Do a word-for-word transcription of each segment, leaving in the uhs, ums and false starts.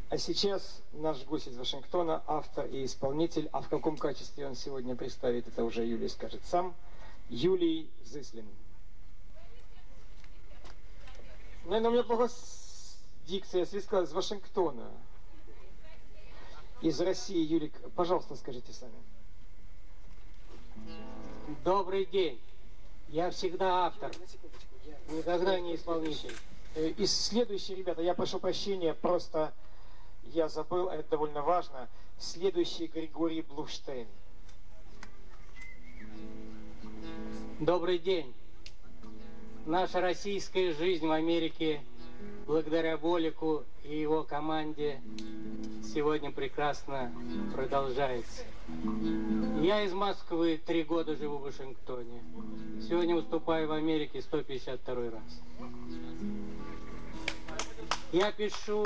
А сейчас наш гость из Вашингтона, автор и исполнитель, а в каком качестве он сегодня представит, это уже Юлий скажет сам, Юлий Зыслин. Наверное, у меня плохо дикция, я сказал, из Вашингтона. Из России, Юлик, пожалуйста, скажите сами. Добрый день. Я всегда автор, никогда не исполнитель. И следующий, ребята, я прошу прощения, просто я забыл, а это довольно важно. Следующий Григорий Блуштейн. Добрый день. Наша российская жизнь в Америке, благодаря Болику и его команде, сегодня прекрасно продолжается. Я из Москвы, три года живу в Вашингтоне. Сегодня выступаю в Америке сто пятьдесят второй раз. Я пишу,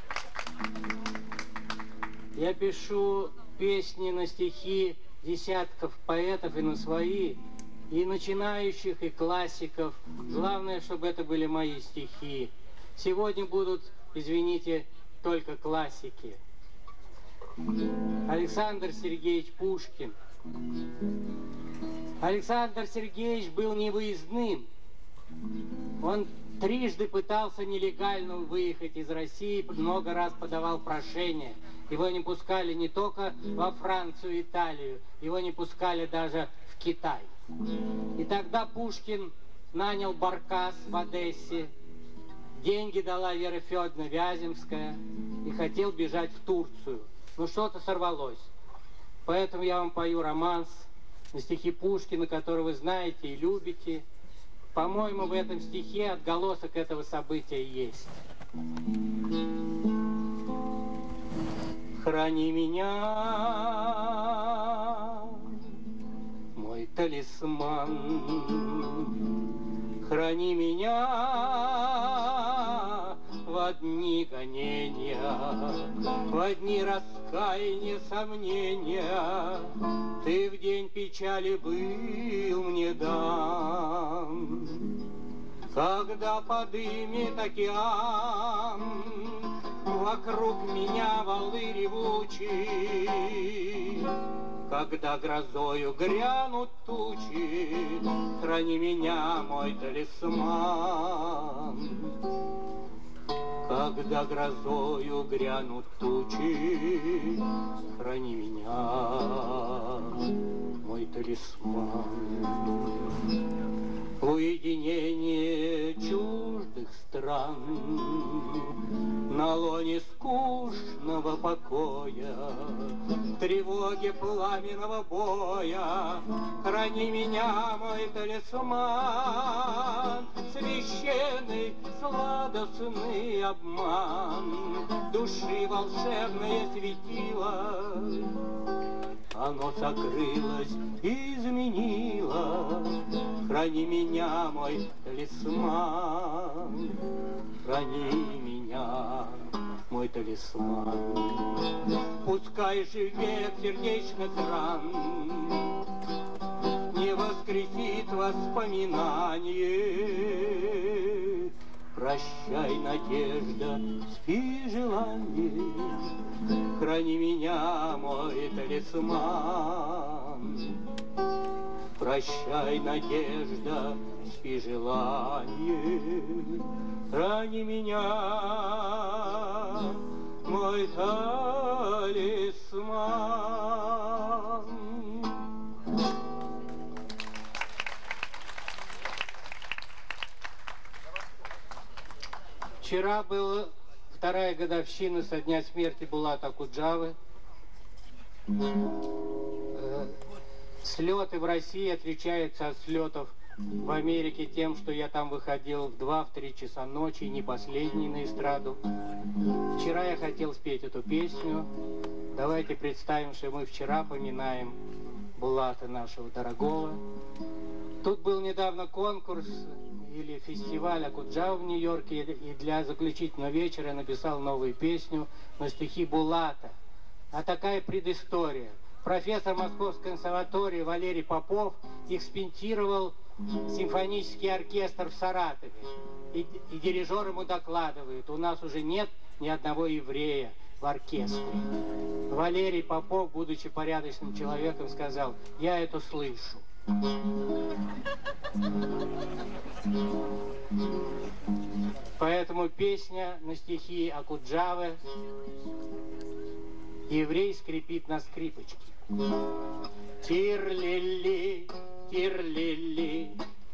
я пишу песни на стихи десятков поэтов и на свои, и начинающих, и классиков. Главное, чтобы это были мои стихи. Сегодня будут, извините, только классики. Александр Сергеевич Пушкин. Александр Сергеевич был невыездным. Он трижды пытался нелегально выехать из России, много раз подавал прошение. Его не пускали не только во Францию, Италию, его не пускали даже в Китай. И тогда Пушкин нанял баркас в Одессе, деньги дала Вера Федоровна Вяземская и хотел бежать в Турцию. Но что-то сорвалось. Поэтому я вам пою романс на стихи Пушкина, который вы знаете и любите. По-моему, в этом стихе отголосок этого события есть. Храни меня, мой талисман, храни меня в дни гонения, в дни раскаяния, сомнения. Ты в день печали был мне дан, когда подымет океан вокруг меня валы ревучие, когда грозою грянут тучи, храни меня, мой талисман. Когда грозою грянут тучи, храни меня, мой талисман. Уединение чуждых стран, на лоне скучного покоя, тревоги пламенного боя, храни меня, мой талисман. Священный сладостный обман, души волшебное светило, оно сокрылось и изменило. Храни меня, мой талисман, храни меня, мой талисман. Пускай же век сердечных ран не воскресит воспоминание. Прощай, надежда, спи, желание, храни меня, мой талисман. Прощай, надежда, спи, желание, храни меня, мой талисман. Вчера была вторая годовщина со дня смерти Булата Акуджавы. Слеты в России отличаются от слетов в Америке тем, что я там выходил в два-три часа ночи, не последний на эстраду. Вчера я хотел спеть эту песню. Давайте представим, что мы вчера поминаем Булата нашего дорогого. Тут был недавно конкурс или фестиваль Акуджавы в Нью-Йорке, и для заключительного вечера я написал новую песню на стихи Булата. А такая предыстория. Профессор Московской консерватории Валерий Попов экспентировал симфонический оркестр в Саратове. И, и дирижер ему докладывает: у нас уже нет ни одного еврея. в оркестре. Валерий Попов, будучи порядочным человеком, сказал: я это слышу. Поэтому песня на стихи Акуджавы «Еврей скрипит на скрипочке». Тир-ли-ли, тир-ли-ли,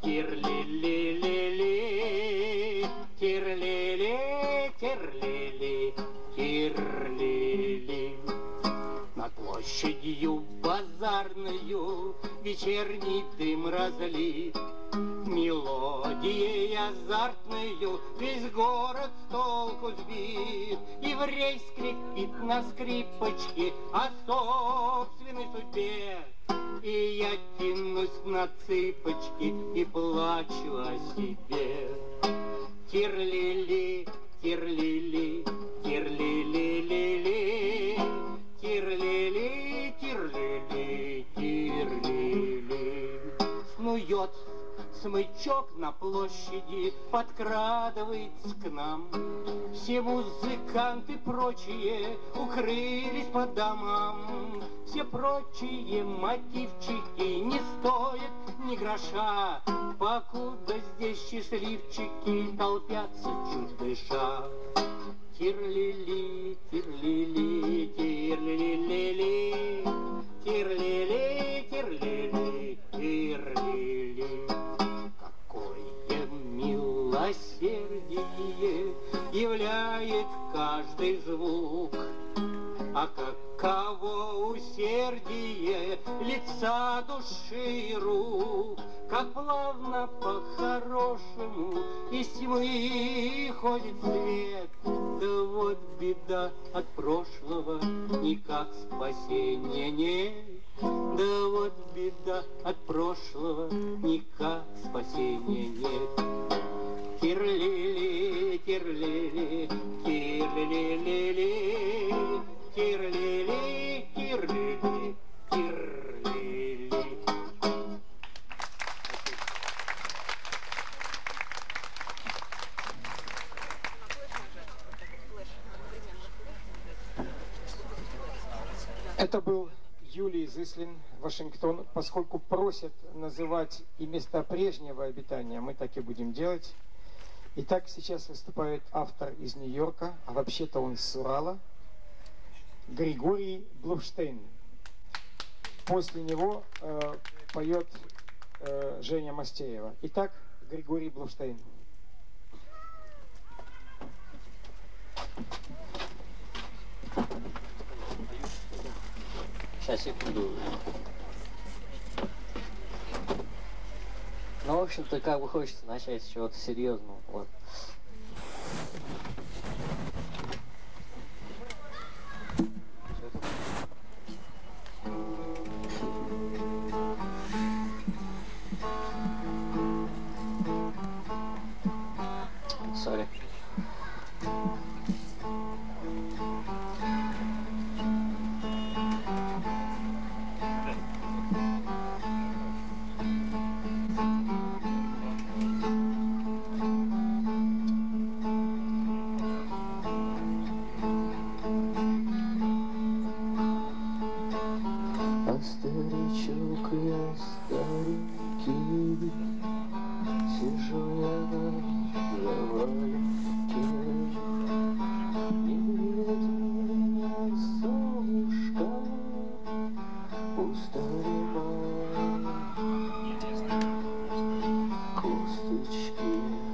тир-ли-ли-ли-ли, тир-ли-ли, тир-ли-ли, тир-ли-ли. Над площадью базарную вечерний дым разлит, мелодией азартную весь город с толку сбит. Еврей скрипит на скрипочке о собственной судьбе, и я тянусь на цыпочки и плачу о себе. Тир-ли-ли, тир-ли-ли, тир-ли-ли-ли-ли, тир-ли-ли, тир-ли-ли, тир-ли-ли. Снует смычок на площади, подкрадывается к нам. Все музыканты прочие укрылись по домам. Все прочие мотивчики не стоят ни гроша, покуда здесь счастливчики толпятся чуть дыша. Тир-ли-ли, тир-ли-ли, тир-ли-ли-ли-ли, тир-ли-ли, тир-ли-ли, тир-ли-ли. Какое милосердие являет каждый звук, а каково усердие лица, души и рук. Как плавно по-хорошему из тьмы ходит свет. Да вот беда, от прошлого никак спасения нет. Да вот беда, от прошлого никак спасения нет. Тир-ли-ли, тир-ли-ли, тир-ли-ли-ли, тир-ли-ли, тир-ли-ли, тир-ли-ли. Это был Юлий Зыслин, Вашингтон. Поскольку просят называть и места прежнего обитания, мы так и будем делать. Итак, сейчас выступает автор из Нью-Йорка, а вообще-то он с Урала, Григорий Блуфштейн. После него э, поет э, Женя Мастеева. Итак, Григорий Блуфштейн. Сейчас, секунду. Ну, в общем-то, как бы хочется начать с чего-то серьезного. Вот. Sorry. Старичок я старенький, сижу я на заваленке. Не греет меня солнышко, пустые мои косточки.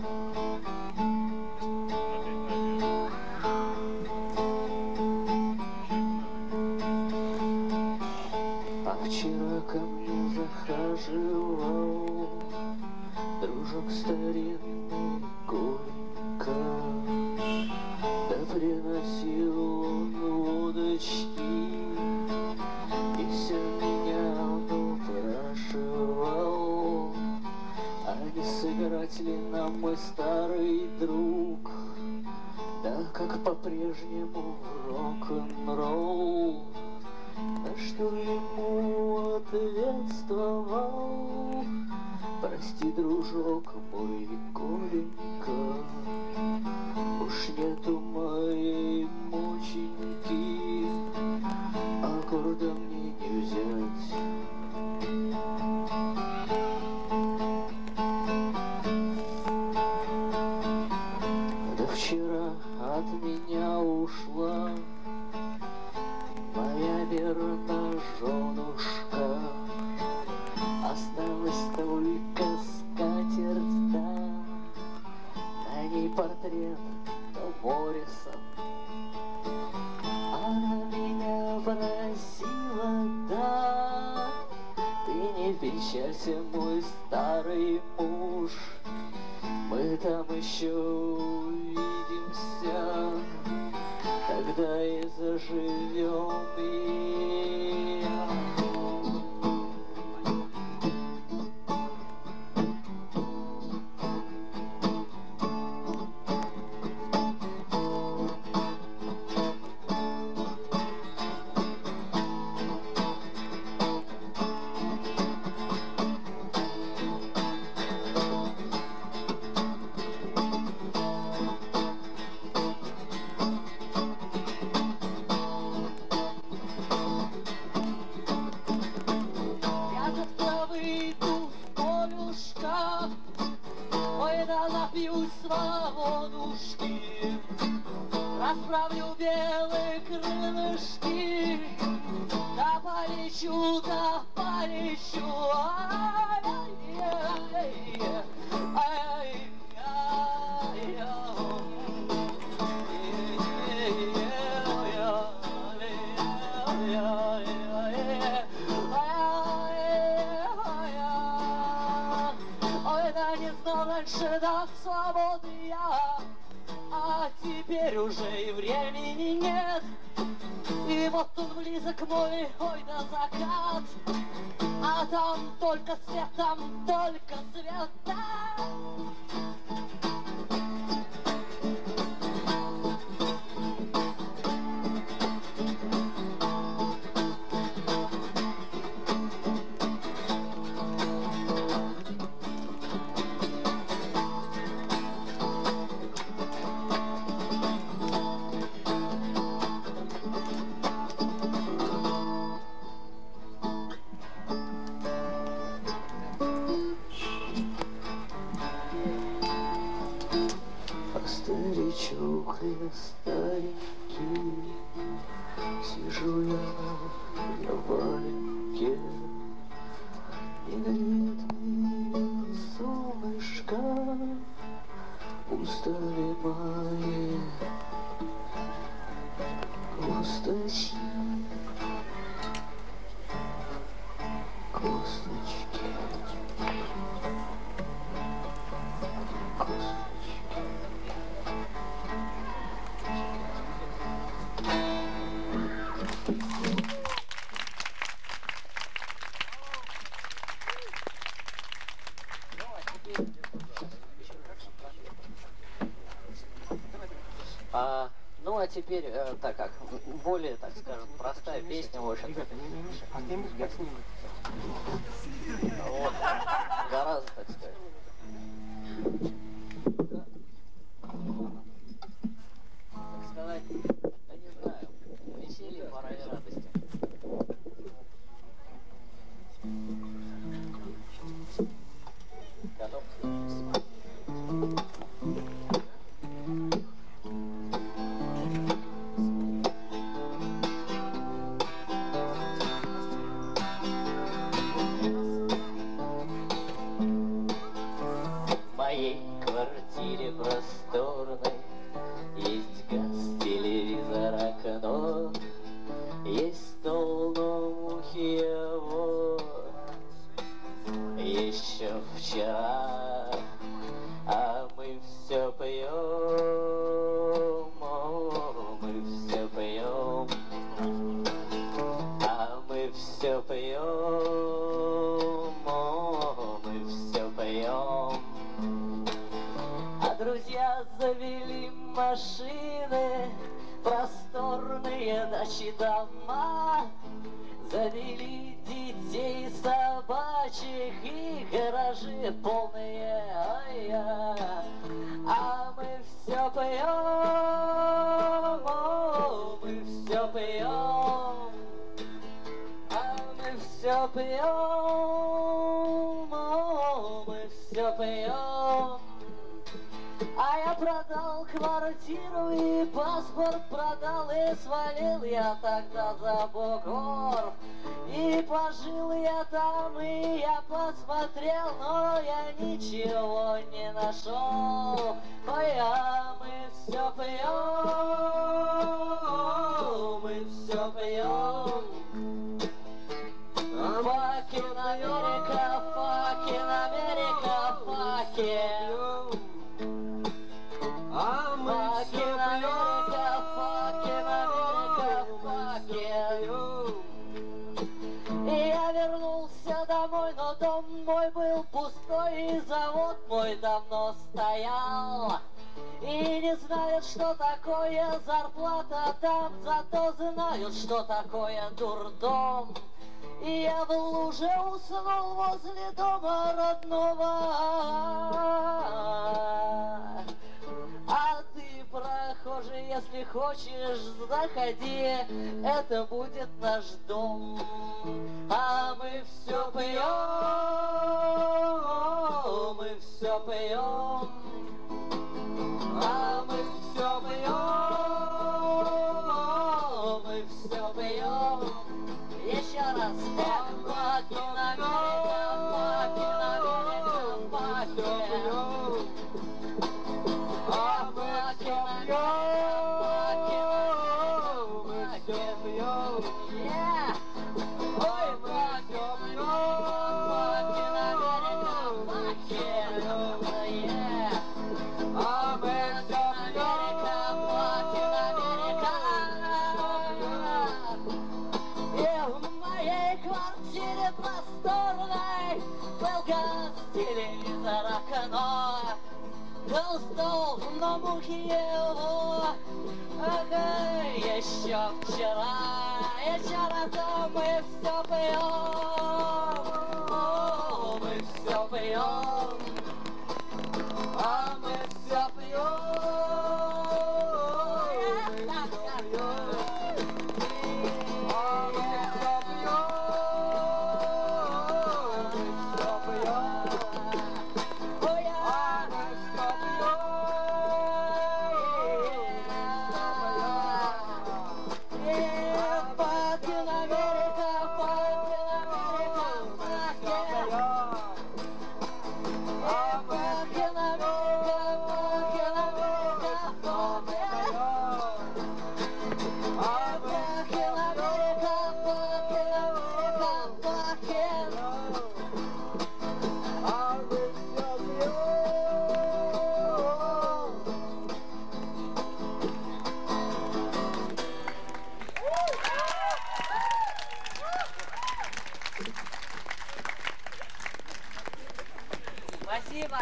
А вчера ко мне захаживал дружок старинный Горько, да приносил он водочки, и все меня он упрашивал, а не сыграть ли нам, мой старый друг, да как по-прежнему рок-н-ролл. На что ему ответствовал: прости, дружок мой, Коленька, уж нету моей моченьки. она ушла, моя верная женушка. Осталась только скатерть, да, на ней портрет Морриса. Она меня просила, да, ты не печалься, мой старый муж, мы там еще увидимся, тогда и заживем. И расправлю белые крылышки, да полечу, да полечу. Ой, да не знал раньше до свободы я, а теперь уже и времени нет. И вот он близок мой, ой, да закат, а там только свет, там только свет, да. Старичок я старенький, сижу я на валенке, и греет меня солнышко устали мои косточки, косточки, косточки. А, ну а теперь, э, так как более, так скажем, простая песня, в общем-то. А ты как с ним? Вот, гораздо, так сказать. Так сказать, да не знаю, веселье, пора и радости. Готов? В моей квартире просторной есть газ, телевизор, окно, есть стол, но мухи его еще вчера, а мы все пьем, о, мы все пьем, а мы все пьем, о, мы все пьем. А друзья завели машины, просторные дачи, дома, завели детей, собачек и гаражи полные, ай-я. А мы все пьем, о, мы все пьем, а мы все пьем, о, мы все пьем. А я продал квартиру и паспорт продал, и свалил я тогда за бугор. И пожил я там, и я посмотрел, но я ничего не нашел. Ой, а мы все пьем, мы все пьем. Fucking America, fucking America, fucking. Fucking America, fucking America, fucking. И я вернулся домой, но дом мой был пустой, и завод мой давно стоял. И не знают, что такое зарплата там, зато знают, что такое дурдом. И я в луже уснул возле дома родного. А ты, прохожий, если хочешь, заходи, это будет наш дом. А мы все пьем, мы все пьем. А мы все пьем, мы все пьем. Еще раз. Fucking America, fucking America, fucking. Fucking America, fucking. Yeah. Ой, fucking America, fucking. Yeah. America, fucking America. И в моей квартире просторной был газ, телевизор, окно, был стол, но мухи его. Ага, еще вчера, еще раз, мы все пьем, мы все пьем, а мы все пьем. Спасибо.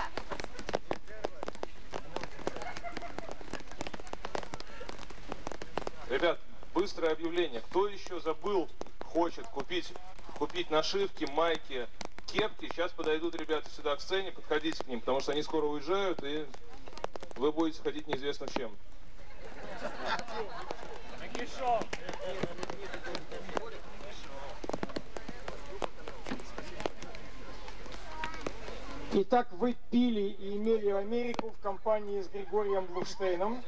Ребят, быстрое объявление. Кто еще забыл, хочет купить, купить нашивки, майки, кепки, сейчас подойдут ребята сюда к сцене, подходите к ним, потому что они скоро уезжают, и вы будете ходить неизвестно в чем. Итак, вы пили и имели Америку в компании с Григорием Блуштейном.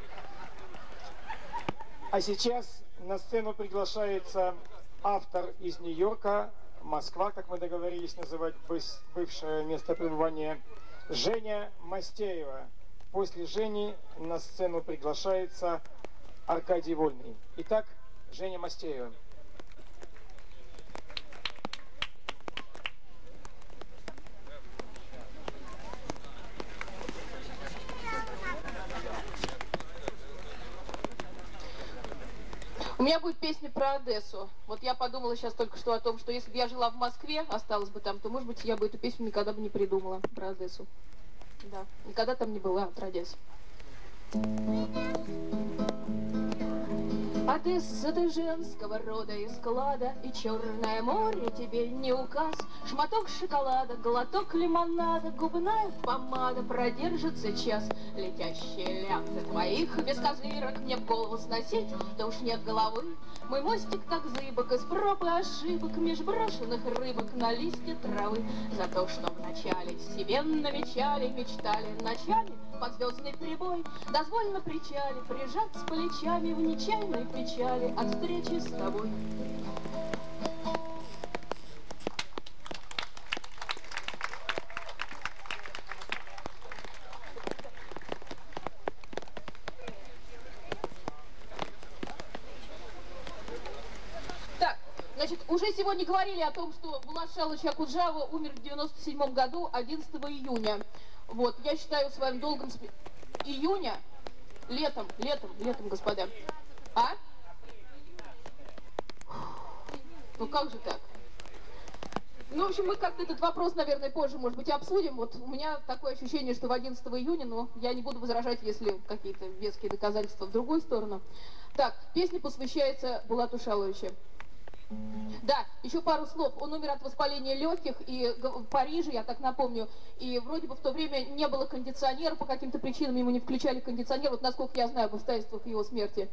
А сейчас на сцену приглашается автор из Нью-Йорка, Москва, как мы договорились называть бывшее место пребывания, Женя Мастеева. После Жени на сцену приглашается Аркадий Вольный. Итак, Женя Мастеева. У меня будет песня про Одессу. Вот я подумала сейчас только что о том, что если бы я жила в Москве, осталась бы там, то, может быть, я бы эту песню никогда бы не придумала про Одессу. Да, никогда там не была, отродясь. Одесса ты женского рода и склада, и Черное море тебе не указ. Шматок шоколада, глоток лимонада, губная помада продержится час. Летящие ляпты твоих без козырок мне в голову сносить, да уж нет головы. Мой мостик так зыбок из проб и ошибок, меж брошенных рыбок на листья травы. За то, что вначале себе намечали, мечтали ночами под звездный прибой. Дозволь на причале прижаться плечами в нечаянной печали от встречи с тобой. Значит, уже сегодня говорили о том, что Булат Шалович Акуджава умер в девяносто седьмом году, одиннадцатого июня. Вот, я считаю своим долгом... Сп... Июня? Летом, летом, летом, господа. А? Ну как же так? Ну, в общем, мы как-то этот вопрос, наверное, позже, может быть, обсудим. Вот у меня такое ощущение, что в одиннадцатого июня, но я не буду возражать, если какие-то веские доказательства в другую сторону. Так, песня посвящается Булату Шаловичу. Да, еще пару слов. Он умер от воспаления легких и в Париже, я так напомню, и вроде бы в то время не было кондиционера, по каким-то причинам ему не включали кондиционер, вот насколько я знаю об обстоятельствах его смерти.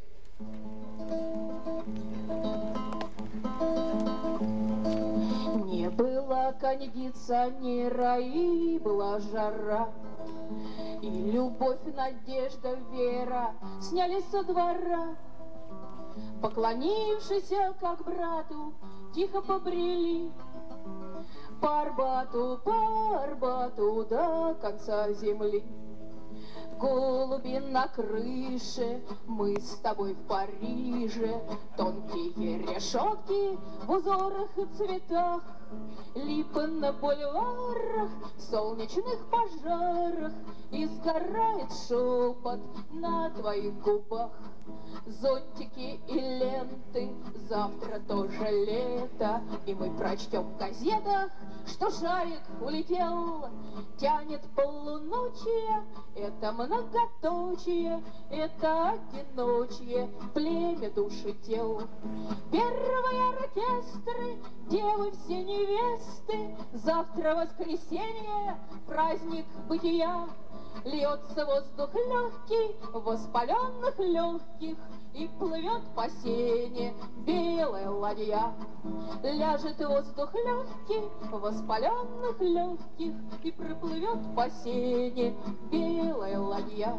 Не было кондиционера и была жара, и любовь, надежда, вера снялись со двора. Поклонившись как брату, тихо побрели по Арбату, по Арбату до конца земли. Голуби на крыше, мы с тобой в Париже, тонкие решетки в узорах и цветах, липы на бульварах, в солнечных пожарах, и сгорает шепот на твоих губах. Зонтики и ленты, завтра тоже лето, и мы прочтем в газетах, что шарик улетел. Тянет полуночие, это многоточие, это одиночие, племя души тел. Первые оркестры, девы все невесты, завтра воскресенье, праздник бытия. Льется воздух легкий, воспаленных легких, и плывет по сене белая ладья. Ляжет воздух легкий, воспаленных легких, и проплывет по сене белая ладья.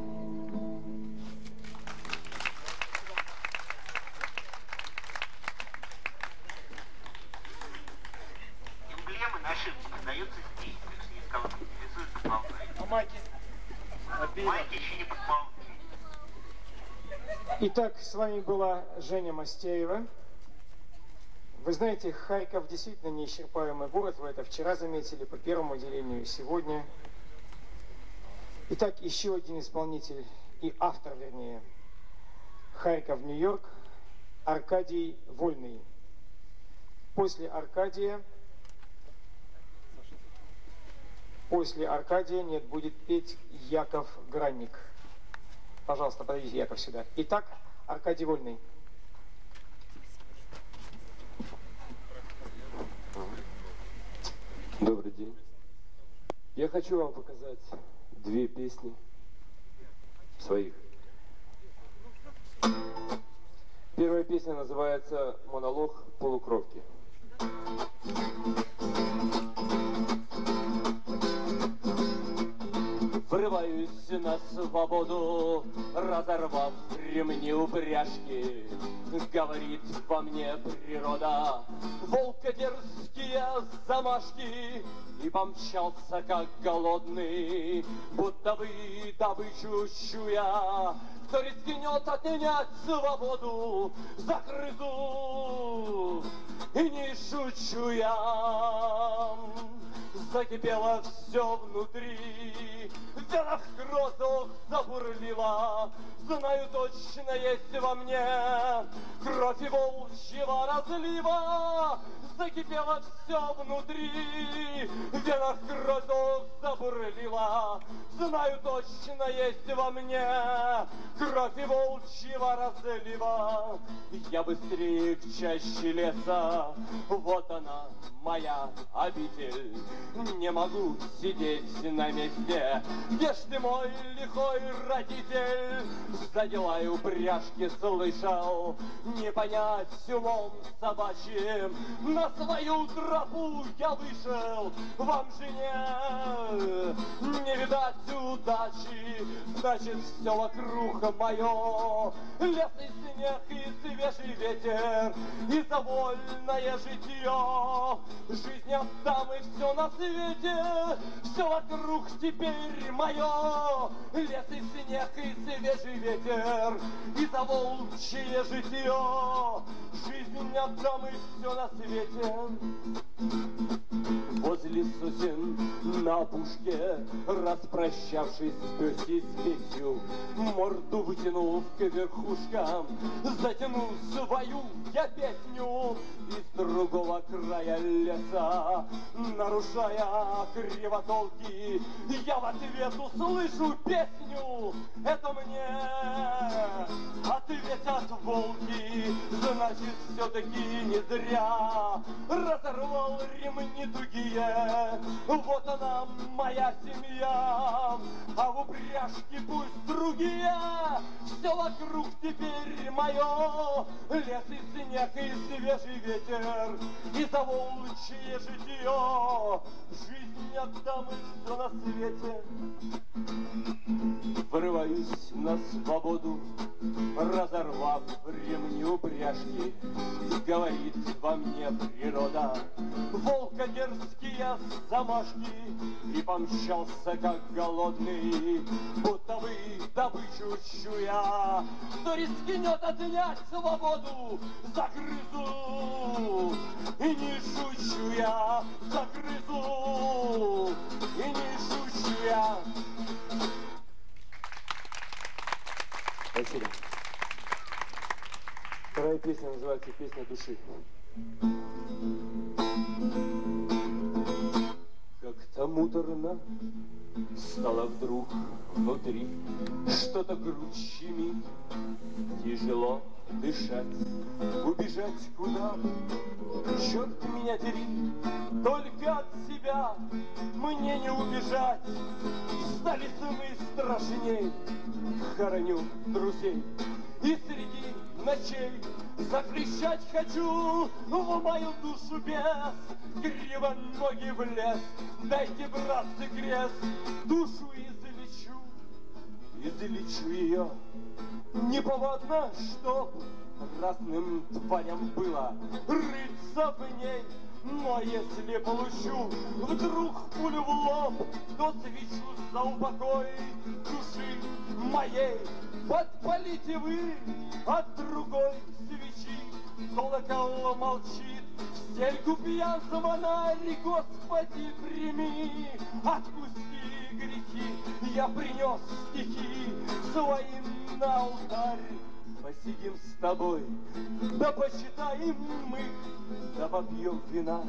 Эмблемы нашивки продаются здесь, если кого-то интересует подползай. А майки? Майки еще не подползли. Итак, с вами была Женя Мастеева. Вы знаете, Харьков действительно неисчерпаемый город. Вы это вчера заметили по первому отделению и сегодня. Итак, еще один исполнитель и автор, вернее, Харьков, Нью-Йорк, Аркадий Вольный. После Аркадия, после Аркадия нет, будет петь Яков Гранник. Пожалуйста, подойдите, Яков, сюда. Итак, Аркадий Вольный. Добрый день. Я хочу вам показать две песни своих. Первая песня называется «Монолог полукровки». Врываюсь на свободу, разорвав ремни упряжки. Говорит во мне природа, волка дерзкие замашки. И помчался, как голодный, будто бы добычу чуя. Кто рискнет отнять свободу, загрызу, и не шучу я. Закипело все внутри, вверх грозок забурлила. Знаю, точно есть во мне кровь и волчьего разлива. Закипело все внутри, вверх грозок забурлила. Знаю, точно есть во мне кровь и волчьего разлива. Я быстрее к чаще леса, вот она, моя обитель. Не могу сидеть на месте, Где ж ты, мой лихой родитель? Задела и упряжки слышал, не понять умом собачьим. На свою тропу я вышел, вам же не, не видать удачи. Значит, все вокруг мое, лес и снег, и свежий ветер, и довольное житье. Жизнь отдам и все на свете, все вокруг теперь мое. Лес и снег, и свежий ветер, и заволчье житье. Жизнь отдам и все на свете. Возле сосен на опушке, распрощавшись с пёсей спесью, морду вытянул к верхушкам, затянул свою я песню. Из другого края леса, нарушая кривотолки, я в ответ услышу песню. Это мне ответят волки. Значит, все-таки не зря разорвал ремни тугие. Вот она, моя семья, а в упряжке пусть другие. Все вокруг теперь мое, лес и снег, и свежий ветер, и заволчье житье. Жизнь отдам и все на свете. Вырываюсь на свободу, разорвав ремни упряжки. Говорит во мне природа, волка дерзкие замашки. И помчался, как голодный, будто бы добычу чуя. Кто рискнет отнять свободу, загрызу. И не шучу я, загрызу. И не шучу я. Спасибо. Вторая песня называется «Песня души». Как-то муторно стало вдруг внутри, что-то грудь щемит, тяжело дышать, убежать куда, черт меня дери, только от себя мне не убежать. Стали сыны страшней, хороню друзей, и среди ночей закричать хочу в мою душу без, криво ноги в лес. Дайте, братцы, крест, душу излечу, излечу ее. Неповадно, чтоб разным тварям было рыться в ней. Но если получу вдруг пулю в лоб, то свечу за упокой души моей. Подпалите вы от другой свечи, колокол молчит, в стельку пьян звонарь, Господи, прими, отпусти грехи. Я принес стихи свои на алтарь. Посидим с тобой, да почитаем мы, да попьем вина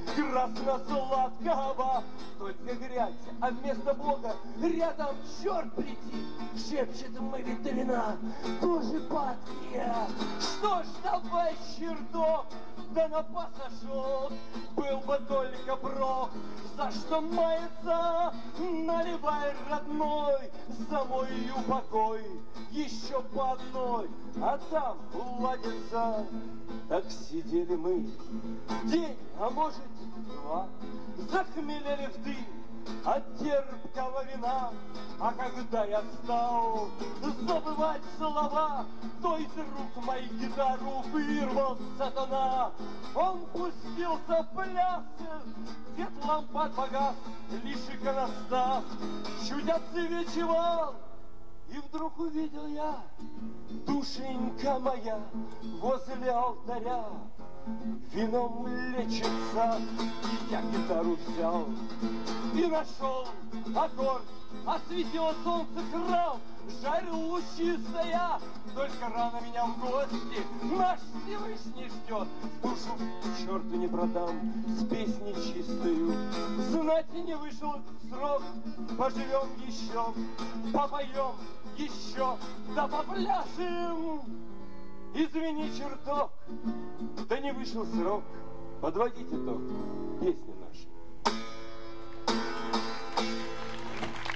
красно-сладкого. Только грязь, а вместо Бога рядом черт прийти. Шепчет мы ветерина, тоже падкие. Что ж, давай, чертов, да на пасашок, был бы только прок. За что мается, наливай, родной, за мой упокой. Еще по одной, а там уладится. Так сидели мы день, а может два, захмелели в дым от терпкого вина. А когда я стал забывать слова, то из рук моих гитару вырвал сатана. Он пустился в пляс, свет лампад погас, лишь иконостас чуть отсвечивал. И вдруг увидел я, душенька моя, возле алтаря вином лечится. И я гитару взял и нашел аккорд, осветило солнце храм, жарил лучи стоя. Только рано меня в гости наш Всевышний ждет. Душу черту не продам с песней чистою. Знать не вышел срок, поживем еще, попоем еще, да попляшем. Извини, черток, да не вышел срок. Подводить итог песни наши. Спасибо.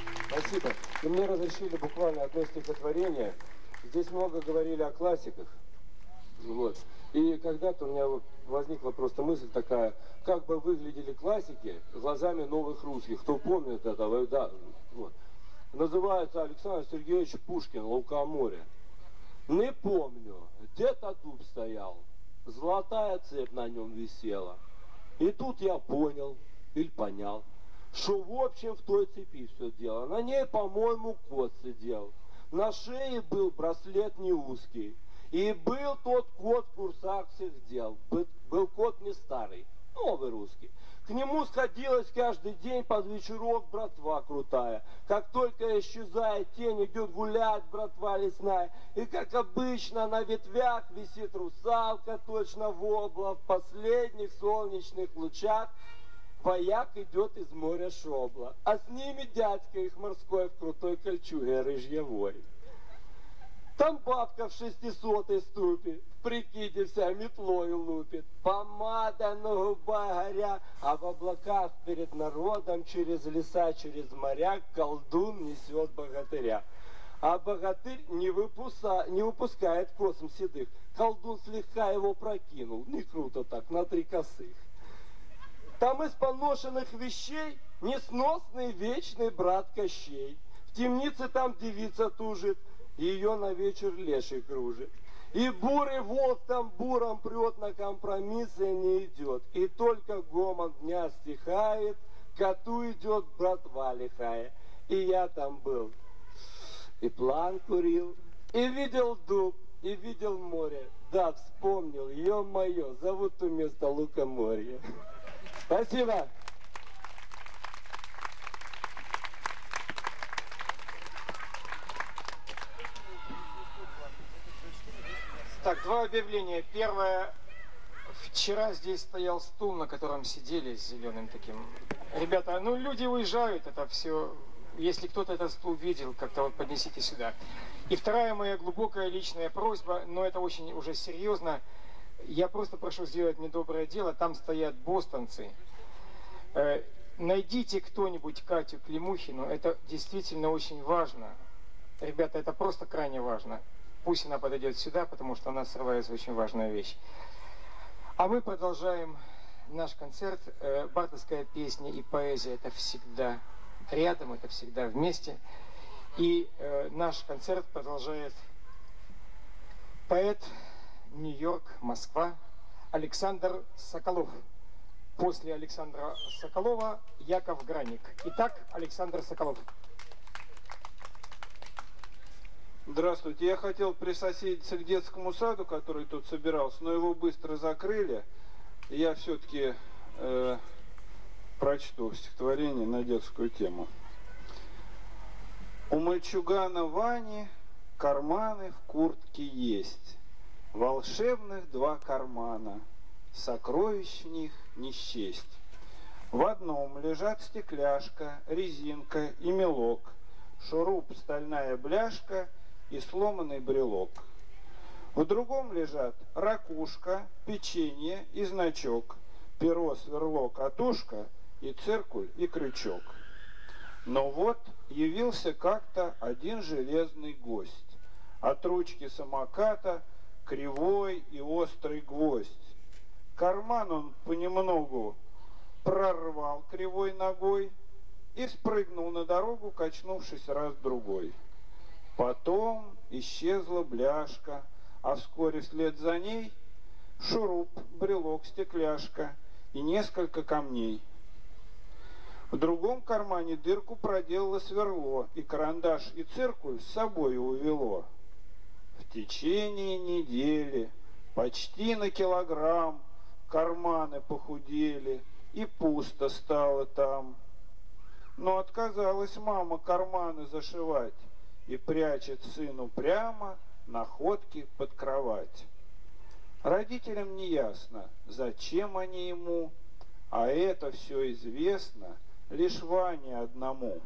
Спасибо. И мне разрешили буквально одно стихотворение. Здесь много говорили о классиках. Вот. И когда-то у меня вот возникла просто мысль такая, как бы выглядели классики глазами новых русских. Кто помнит это? Да, вот. Называется Александр Сергеевич Пушкин «Лукоморье». Не помню, где-то дуб стоял, золотая цепь на нем висела. И тут я понял, или понял, что в общем в той цепи все дело. На ней, по-моему, кот сидел. На шее был браслет не узкий. И был тот кот в курсах всех дел. Был, был кот не старый, новый русский. К нему сходилась каждый день под вечерок братва крутая. Как только исчезает тень, идет гулять братва лесная. И как обычно на ветвях висит русалка, точно вобла. В последних солнечных лучах вояк идет из моря шобла. А с ними дядька их морской в крутой кольчуге рыжьевой. Там бабка в шестисотой ступе, в прикиде вся метлою лупит. Помада на губах горя, а в облаках перед народом через леса, через моря колдун несет богатыря. А богатырь не, выпуса, не выпускает косм седых. Колдун слегка его прокинул, не круто так, на три косых. Там из поношенных вещей несносный вечный брат Кощей. В темнице там девица тужит, ее на вечер леший кружит. И бурый волк там буром прет, на компромиссы не идет. И только гомон дня стихает, коту идет братва лихая. И я там был, и план курил, и видел дуб, и видел море. Да, вспомнил, ё-моё, зовут то место Лукоморье. Спасибо. Так, два объявления. Первое. Вчера здесь стоял стул, на котором сидели с зеленым таким. Ребята, ну люди уезжают, это все. Если кто-то этот стул видел, как-то вот поднесите сюда. И вторая моя глубокая личная просьба, но это очень уже серьезно. Я просто прошу сделать недоброе дело. Там стоят бостонцы. Э, найдите кто-нибудь Катю Климухину. Это действительно очень важно. Ребята, это просто крайне важно. Пусть она подойдет сюда, потому что она срывается очень важная вещь. А мы продолжаем наш концерт. Э, бардовская песня и поэзия — это всегда рядом, это всегда вместе. И э, наш концерт продолжает поэт Нью-Йорк, Москва Александр Соколов. После Александра Соколова Яков Граник. Итак, Александр Соколов. Здравствуйте. Я хотел присоединиться к детскому саду, который тут собирался, но его быстро закрыли. Я все-таки э, прочту стихотворение на детскую тему. У мальчугана Вани карманы в куртке есть. Волшебных два кармана, сокровищ в них не счесть. В одном лежат стекляшка, резинка и мелок, шуруп, стальная бляшка и сломанный брелок. В другом лежат ракушка, печенье и значок, перо, сверло, катушка и циркуль и крючок. Но вот явился как-то один железный гость. От ручки самоката кривой и острый гвоздь. Карман он понемногу прорвал кривой ногой и спрыгнул на дорогу, качнувшись раз-другой. Потом исчезла бляшка, а вскоре вслед за ней шуруп, брелок, стекляшка и несколько камней. В другом кармане дырку проделало сверло, и карандаш и циркуль с собой увело. В течение недели почти на килограмм карманы похудели, и пусто стало там. Но отказалась мама карманы зашивать и прячет сыну прямо находки под кровать. Родителям не ясно, зачем они ему, а это все известно лишь Ване одному.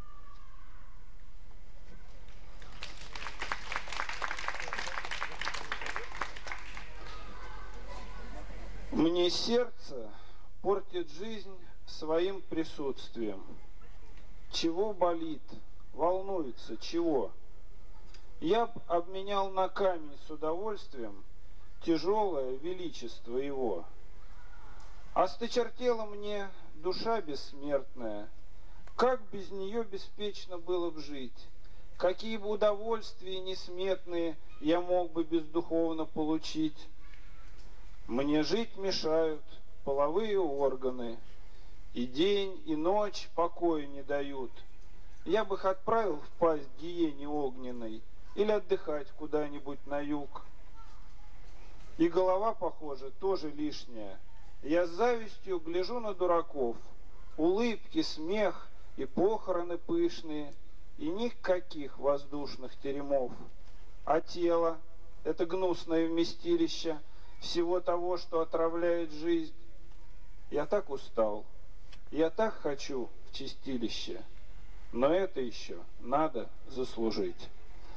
Мне сердце портит жизнь своим присутствием. Чего болит? волнуется, чего? Я б обменял на камень с удовольствием тяжелое величество его. Осточертела мне душа бессмертная, как без нее беспечно было б жить? Какие бы удовольствия несметные я мог бы бездуховно получить? Мне жить мешают половые органы, и день, и ночь покоя не дают. Я бы их отправил в пасть гиене огненной или отдыхать куда-нибудь на юг. И голова, похоже, тоже лишняя. Я с завистью гляжу на дураков. Улыбки, смех и похороны пышные, и никаких воздушных теремов. А тело — это гнусное вместилище всего того, что отравляет жизнь. Я так устал, я так хочу в чистилище, но это еще надо заслужить.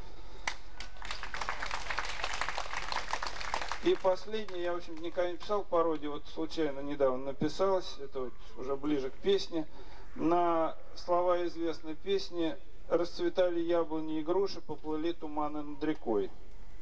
И последнее, я, в общем, никогда не писал пародию, вот случайно недавно написалось, это вот уже ближе к песне, на слова известной песни «Расцветали яблони и груши, поплыли туманы над рекой».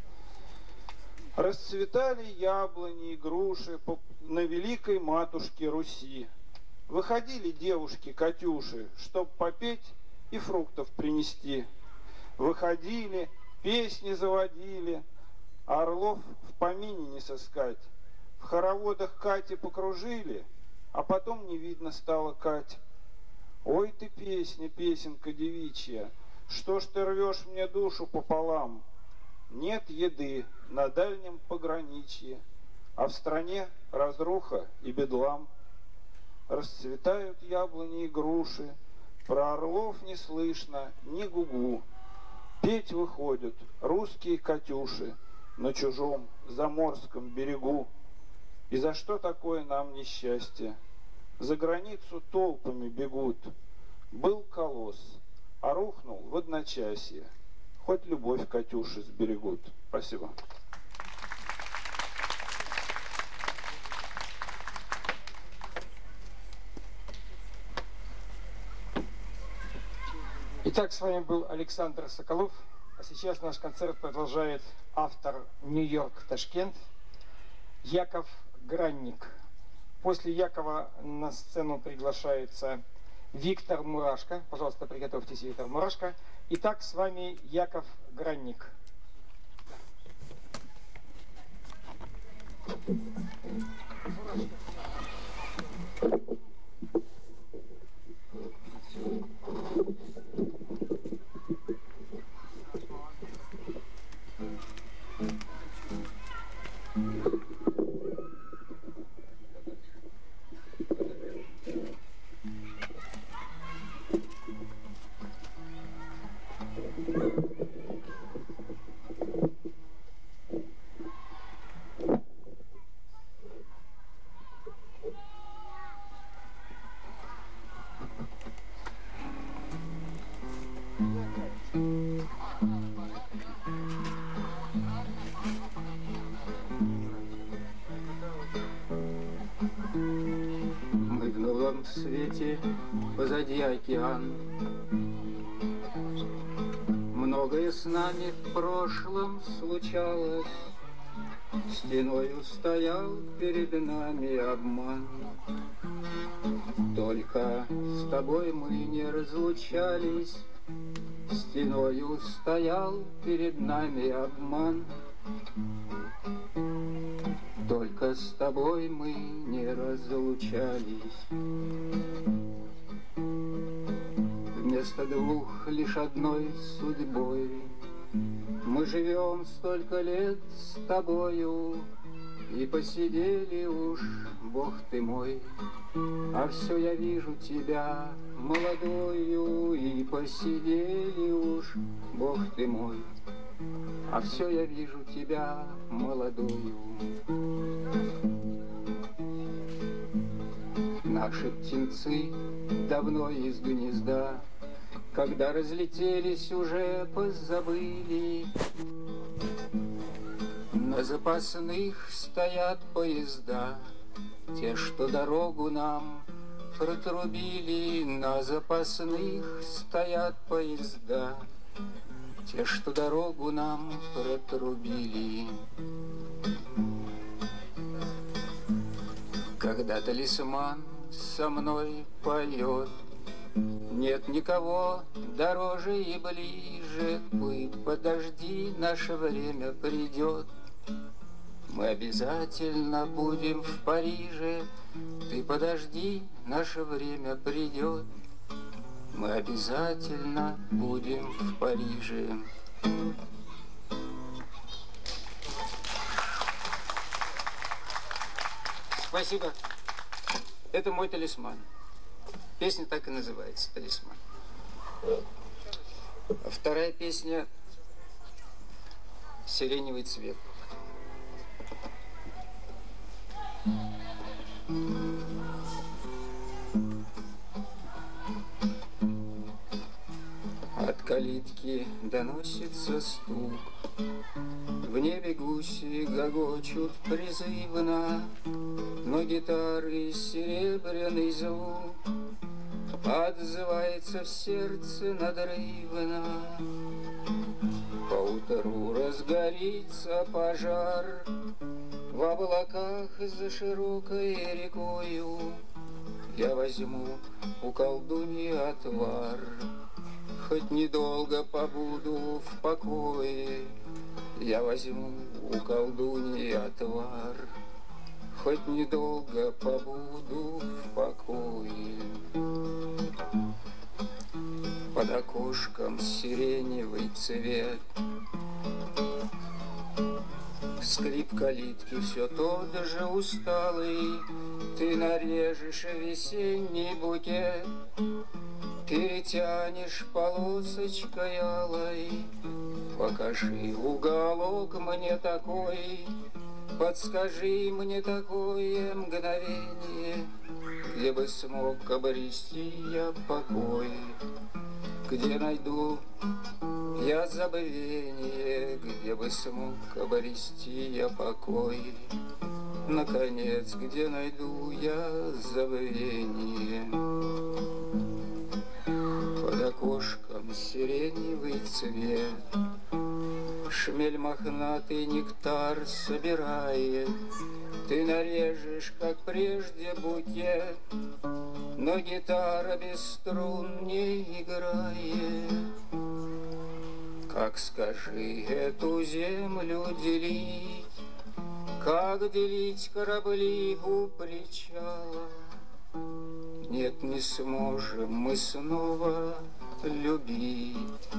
Расцветали яблони и груши на великой матушке Руси. Выходили девушки-катюши, чтоб попеть и фруктов принести. Выходили, песни заводили, а орлов в помине не сыскать. В хороводах Кати покружили, а потом не видно стало Кать. Ой ты, песня, песенка девичья, что ж ты рвешь мне душу пополам? Нет еды на дальнем пограничье, а в стране разруха и бедлам. Расцветают яблони и груши, про орлов не слышно ни гугу. Петь выходят русские катюши на чужом заморском берегу. И за что такое нам несчастье? За границу толпами бегут. Был колосс, а рухнул в одночасье. Хоть любовь Катюши сберегут. Спасибо. Итак, с вами был Александр Соколов. А сейчас наш концерт продолжает автор «Нью-Йорк, Ташкент» Яков Гранник. После Якова на сцену приглашается Виктор Мурашко. Пожалуйста, приготовьтесь, Виктор Мурашко. Итак, с вами Яков Гранник. Мы в новом свете, позади океан. Многое с нами в прошлом случалось. Стеною стоял перед нами обман. Только с тобой мы не разлучались. Стеною стоял перед нами обман. Только с тобой мы не разлучались. Вместо двух лишь одной судьбой мы живем столько лет с тобою. И посидели уж, Бог ты мой, а все я вижу тебя молодою. И посидели уж, Бог ты мой, а все я вижу тебя молодою. Наши птенцы давно из гнезда, когда разлетелись, уже позабыли. На запасных стоят поезда, те, что дорогу нам протрубили, на запасных стоят поезда. Те, что дорогу нам протрубили. Когда талисман со мной поет, нет никого дороже и ближе. Ты подожди, наше время придет. Мы обязательно будем в Париже. Ты подожди, наше время придет. Мы обязательно будем в Париже. Спасибо. Это мой талисман. Песня так и называется «Талисман». Вторая песня «Сиреневый цвет». От калитки доносится стук, в небе гуси гогочут призывно, но гитары серебряный звук отзывается в сердце надрывно. Поутру разгорится пожар в облаках за широкой рекою. Я возьму у колдуньи отвар, хоть недолго побуду в покое. Я возьму у колдуньи отвар, хоть недолго побуду в покое. Под окошком сиреневый цвет, скрип калитки все тот же усталый. Ты нарежешь весенний букет, перетянешь полосочкой алой. Покажи уголок мне такой, подскажи мне такое мгновение, где бы смог обрести я покой, где найду я забвение, где бы смог обрести я покой. Наконец, где найду я забвение? Под окошком сиреневый цвет, шмель мохнатый нектар собирает. Ты нарежешь, как прежде, букет, но гитара без струн не играет. Как, скажи, эту землю делить? Как делить корабли у причала? Нет, не сможем мы снова любить.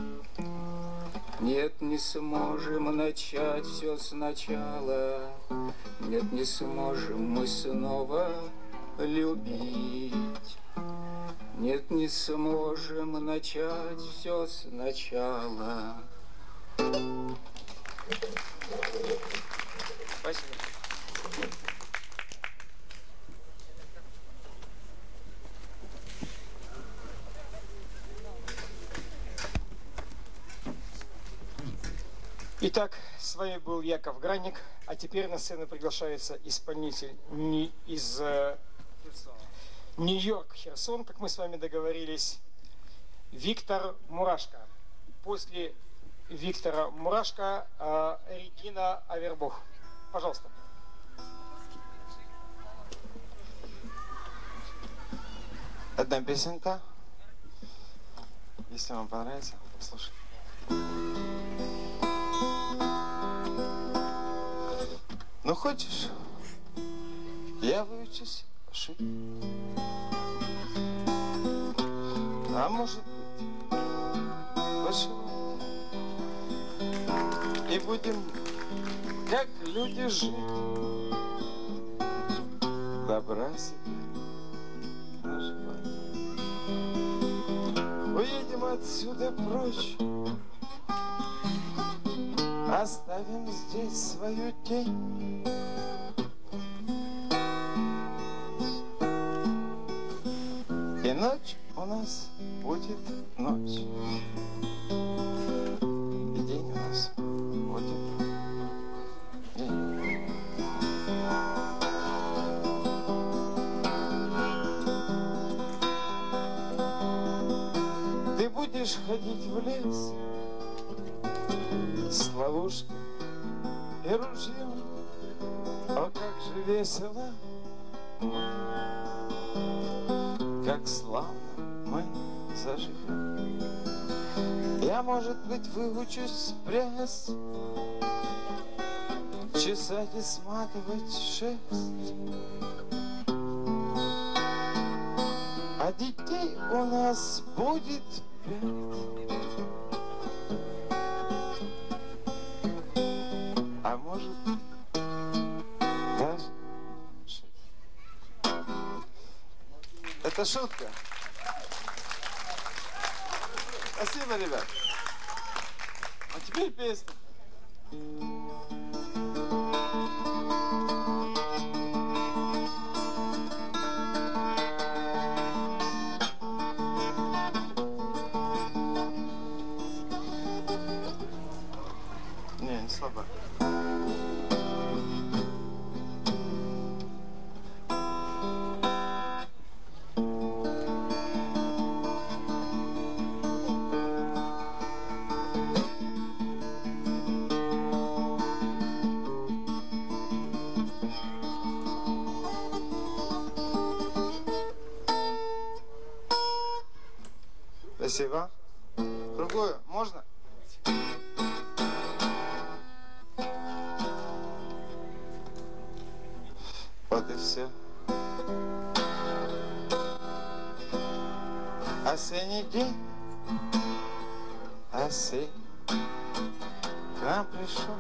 Нет, не сможем начать все сначала. Нет, не сможем мы снова любить. Нет, не сможем начать все сначала. Спасибо. Итак, с вами был Яков Гранник, а теперь на сцену приглашается исполнитель не из э, Нью-Йорк, Херсон, как мы с вами договорились, Виктор Мурашко. После Виктора Мурашко э, Регина Авербух. Пожалуйста. Одна песенка. Если вам понравится, послушайте. Ну, хочешь, я выучусь шить, а может быть, вышивать, и будем, как люди, жить, добра себе наживать. Уедем отсюда прочь, оставим здесь свою тень. И ночь у нас будет ночь. И день у нас будет день. будешь ходить в лес с ловушкой и ружьем. О, как же весело, как славно мы заживем. Я, может быть, выучусь прясть, чесать и сматывать шерсть. А детей у нас будет пять. А может, даже шесть. Это шутка. Спасибо, ребят. А теперь песня. Не, не слабо. Спасибо. Другую можно? Вот и все. Осенний день, осень к нам пришел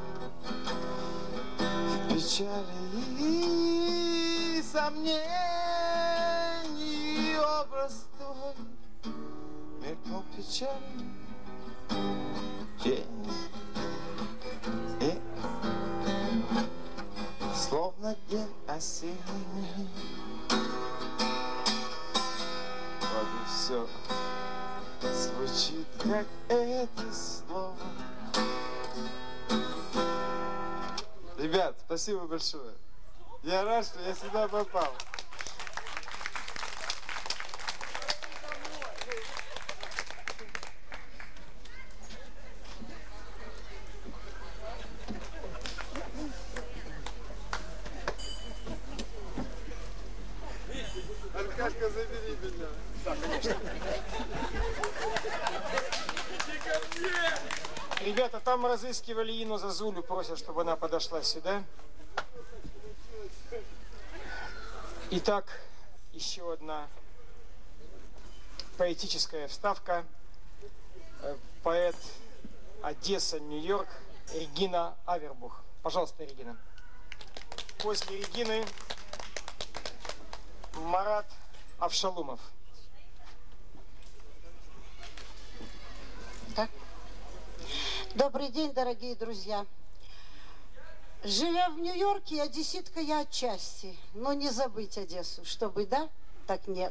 в печали и сомнений образ твой. Мелькнул печаль, тень, и словно день осенний. Вот и все звучит, как это слово. Ребят, спасибо большое. Я рад, что я сюда попал. Аркашка, забери меня. Да, конечно. Иди ко мне! Ребята, там разыскивали Инну Зазулю, просят, чтобы она подошла сюда. Итак, еще одна поэтическая вставка. Поэт Одесса, Нью-Йорк, Регина Авербух. Пожалуйста, Регина. После Регины Марат Авшалумов. Так. Добрый день, дорогие друзья. Живя в Нью-Йорке, одесситка я отчасти, но не забыть Одессу. Чтобы да, так нет.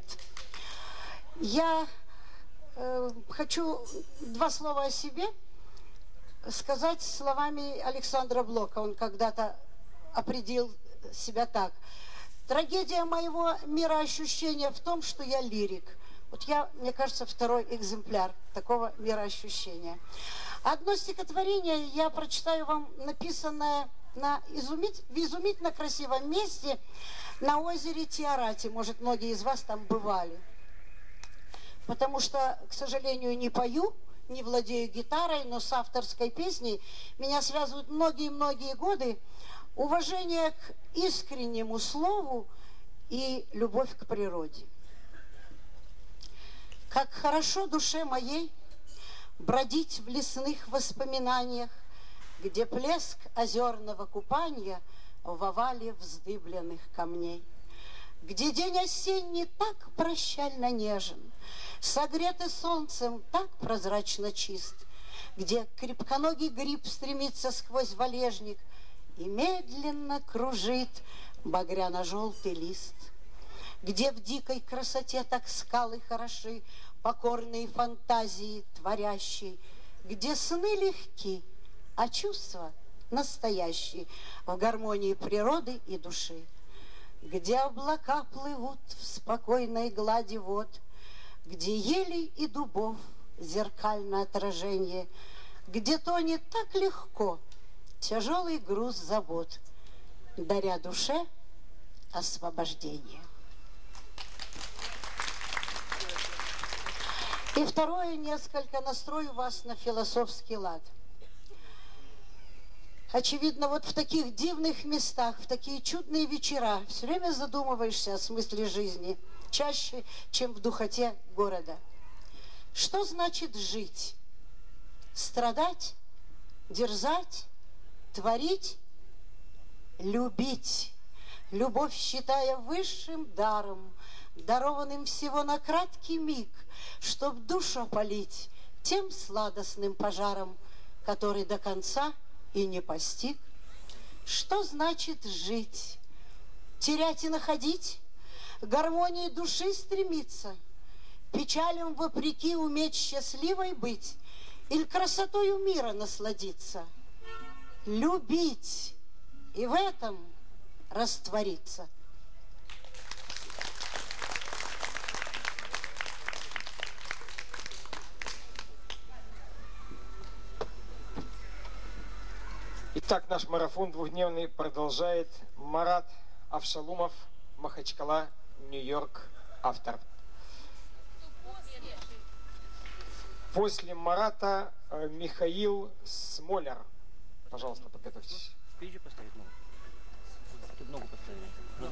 Я э, хочу два слова о себе сказать словами Александра Блока. Он когда-то определил себя так. Трагедия моего мироощущения в том, что я лирик. Вот я, мне кажется, второй экземпляр такого мироощущения. Одно стихотворение я прочитаю вам, написанное на изумить, в изумительно красивом месте на озере Тиарати. Может, многие из вас там бывали. Потому что, к сожалению, не пою, не владею гитарой, но с авторской песней меня связывают многие-многие годы уважение к искреннему слову и любовь к природе. Как хорошо душе моей бродить в лесных воспоминаниях, где плеск озерного купания в овале вздыбленных камней, где день осенний так прощально нежен, согретый солнцем так прозрачно чист, где крепконогий гриб стремится сквозь валежник и медленно кружит багряно-желтый лист, где в дикой красоте так скалы хороши, покорные фантазии творящие, где сны легки, а чувства настоящие в гармонии природы и души, где облака плывут в спокойной глади вод, где елей и дубов зеркальное отражение, где тонет так легко тяжелый груз забот, даря душе освобождение. И второе, несколько настрою вас на философский лад. Очевидно, вот в таких дивных местах, в такие чудные вечера все время задумываешься о смысле жизни, чаще, чем в духоте города. Что значит жить? Страдать? Дерзать? Творить? Любить. Любовь считая высшим даром, дарованным всего на краткий миг, чтоб душу опалить тем сладостным пожаром, который до конца и не постиг. Что значит жить? Терять и находить? Гармонии души стремиться? Печалям вопреки уметь счастливой быть? Или красотою мира насладиться? Любить и в этом раствориться. Итак, наш марафон двухдневный продолжает Марат Авшалумов, Махачкала, Нью-Йорк, автор. После Марата э, Михаил Смолер. Пожалуйста, подготовьтесь. Впереди поставить ногу. Тут ногу поставили.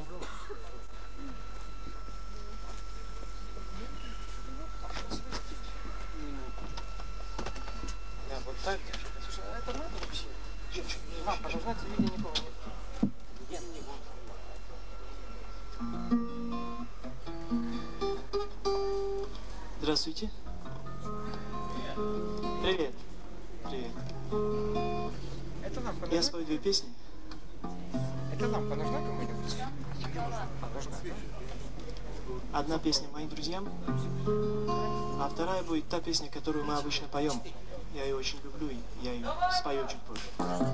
Да, вот так. Слушай, а это надо вообще? Мам, подождать, видя никого нет. Нет, не буду. Здравствуйте. Привет. Привет. Это лампа Я спою две песни. Это лампа нужна кому-нибудь? А, нужна, да? Одна песня моим друзьям, а вторая будет та песня, которую мы обычно поем. Я ее очень люблю, и я ее спою чуть позже.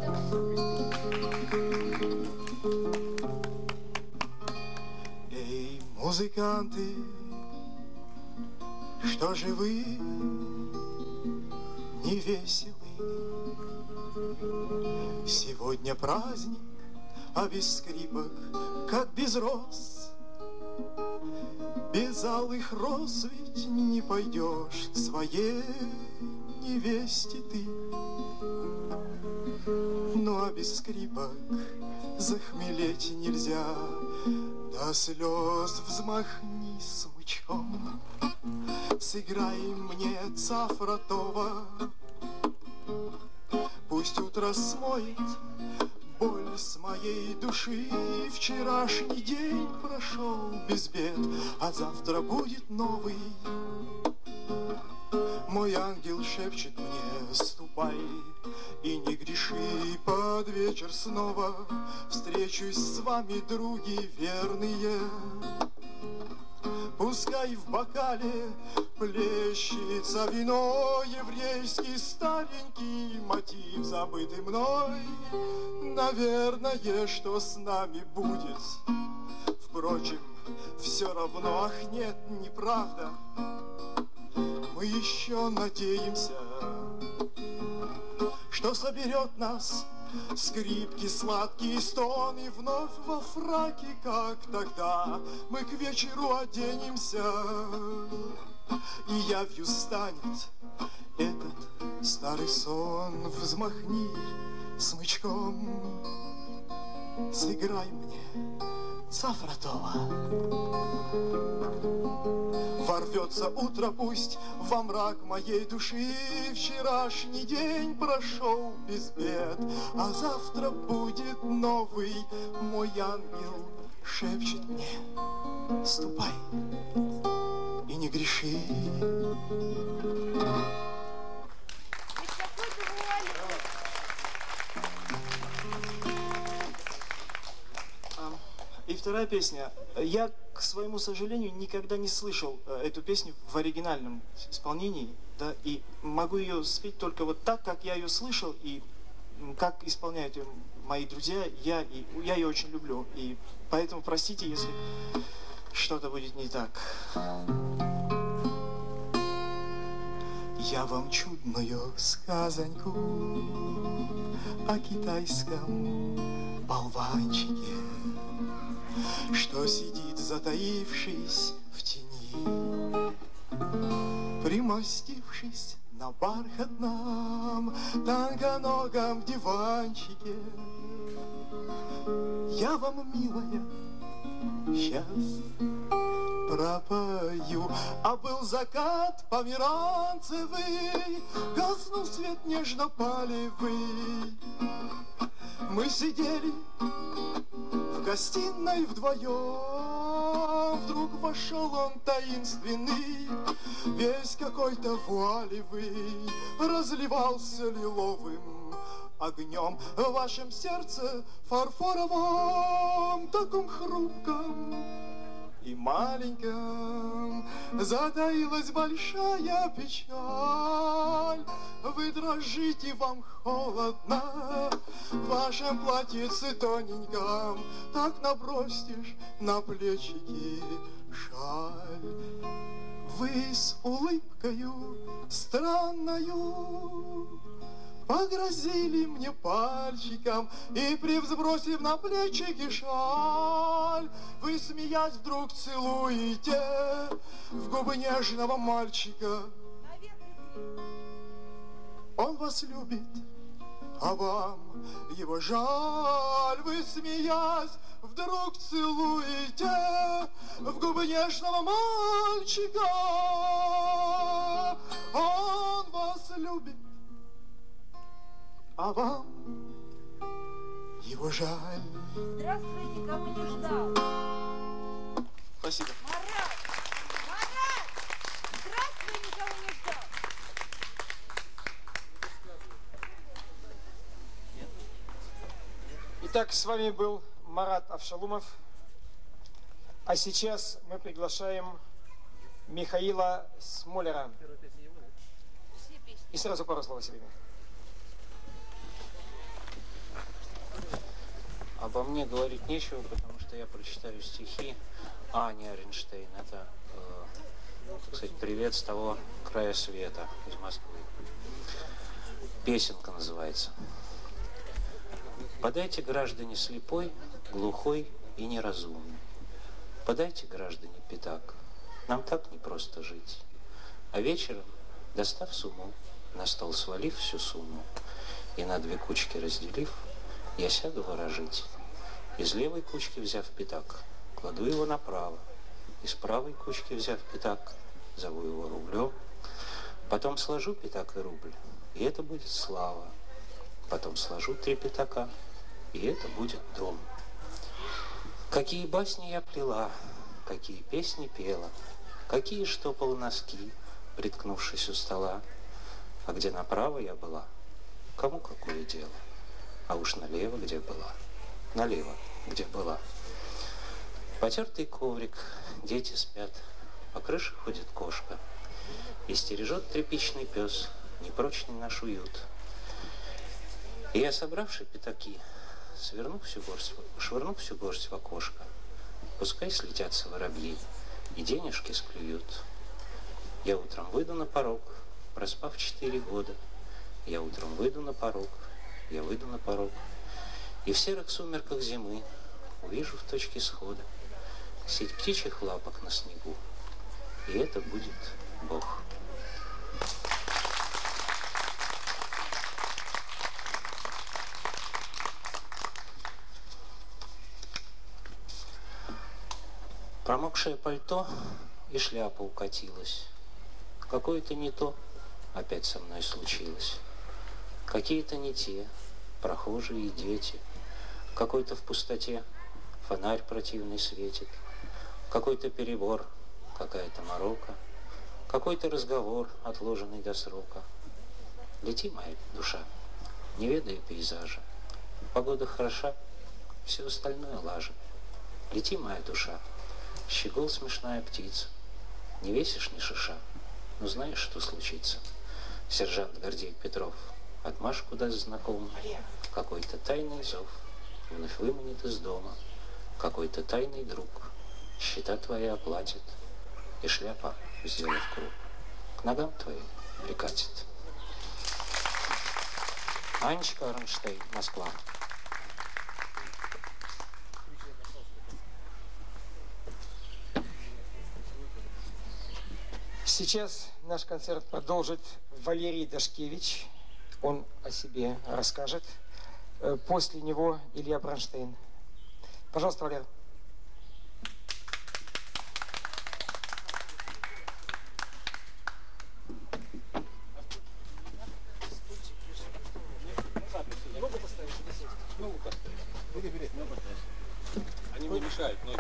Эй, музыканты, что же вы не веселы? Сегодня праздник, а без скрипок, как без роз. Без алых роз ведь не пойдешь к своей невесте ты. Ну а без скрипок захмелеть нельзя. До слез взмахни смычком, сыграй мне Цафратова. Пусть утро смоет боль с моей души. Вчерашний день прошел без бед, а завтра будет новый. Мой ангел шепчет мне: ступай и не греши. Под вечер снова встречусь с вами, други верные. Пускай в бокале плещется вино, еврейский старенький мотив, забытый мной. Наверное, что с нами будет, впрочем, все равно. Ах, нет, неправда, мы еще надеемся, что соберет нас скрипки, сладкие стоны. Вновь во фраке, как тогда, мы к вечеру оденемся, и явью станет этот старый сон. Взмахни смычком, сыграй мне Цафратова. Ворвется утро, пусть во мрак моей души. Вчерашний день прошел без бед, а завтра будет новый. Мой ангел шепчет мне: ступай и не греши. И вторая песня. Я, к своему сожалению, никогда не слышал эту песню в оригинальном исполнении, да, и могу ее спеть только вот так, как я ее слышал, и как исполняют ее мои друзья. Я, и, я ее очень люблю, и поэтому простите, если что-то будет не так. Я вам чудную сказоньку о китайском болванчике, что сидит, затаившись в тени, примостившись на бархатном тонконогом диванчике. Я вам, милая, сейчас пропою. А был закат померанцевый, гаснул свет нежно-палевый. Мы сидели в гостиной вдвоем, вдруг вошел он таинственный, весь какой-то вуалевый, разливался лиловым огнем. В вашем сердце фарфоровом, таком хрупком и маленьком, затаилась большая печаль. Вы дрожите, вам холодно, в вашем платьице тоненьком, так набросишь на плечики шаль. Вы с улыбкою странною погрозили мне пальчиком и, привзбросив на плечики шаль, вы, смеясь, вдруг целуете в губы нежного мальчика. Он вас любит, а вам его жаль. Вы, смеясь, вдруг целуете в губы нежного мальчика. Он вас любит, а вам его жаль. Здравствуй, никого не ждал. Спасибо. Марат! Марат! Здравствуй, никого не ждал. Итак, с вами был Марат Авшалумов. А сейчас мы приглашаем Михаила Смолера. И сразу пару слов о себе. Обо мне говорить нечего, потому что я прочитаю стихи Ани Оренштейн. Это, э, так сказать, привет с того края света, из Москвы. Песенка называется. Подайте, граждане, слепой, глухой и неразумный. Подайте, граждане, пятак. Нам так непросто жить. А вечером, достав сумму, на стол свалив всю сумму и на две кучки разделив, я сяду ворожить. Из левой кучки, взяв пятак, кладу его направо. Из правой кучки, взяв пятак, зову его рублем. Потом сложу пятак и рубль, и это будет слава. Потом сложу три пятака, и это будет дом. Какие басни я плела, какие песни пела, какие штопала носки, приткнувшись у стола. А где направо я была, кому какое дело? А уж налево, где была, налево, где была. Потертый коврик, дети спят, по крыше ходит кошка, и стережет тряпичный пес непрочный наш уют. И я, собравши пятаки, сверну всю горсть, швырну всю горсть в окошко, пускай слетятся воробьи и денежки склюют. Я утром выйду на порог, проспав четыре года, я утром выйду на порог, я выйду на порог, и в серых сумерках зимы увижу в точке схода сеть птичьих лапок на снегу, и это будет Бог. Промокшее пальто и шляпа укатилась. Какое-то не то опять со мной случилось. Какие-то не те, прохожие и дети. Какой-то в пустоте фонарь противный светит. Какой-то перебор, какая-то морока. Какой-то разговор, отложенный до срока. Лети, моя душа, не ведая пейзажа. Погода хороша, все остальное лажа. Лети, моя душа, щегол смешная птица. Не весишь ни шиша, но знаешь, что случится. Сержант Гордей Петров отмашку даст знакомым. Какой-то тайный зов вновь выманит из дома. Какой-то тайный друг счета твои оплатит. И шляпа, сделав круг, к ногам твоим прикатит. Анечка Арнштейн, Москва. Сейчас наш концерт продолжит Валерий Дашкевич. Он о себе расскажет. После него Илья Бронштейн. Пожалуйста, Валер. Они мне мешают, ноги.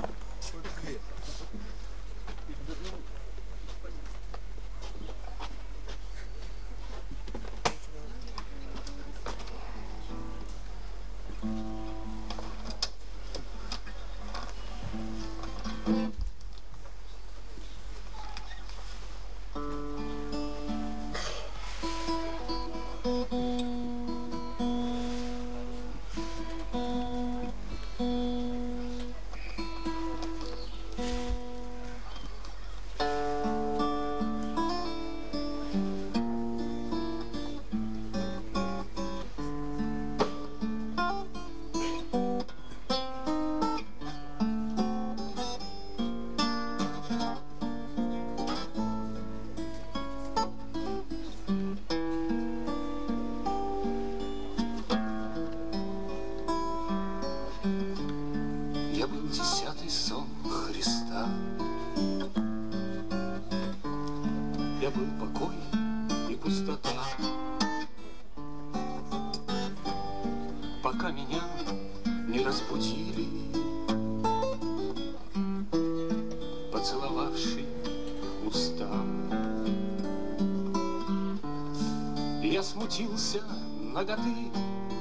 Наготы,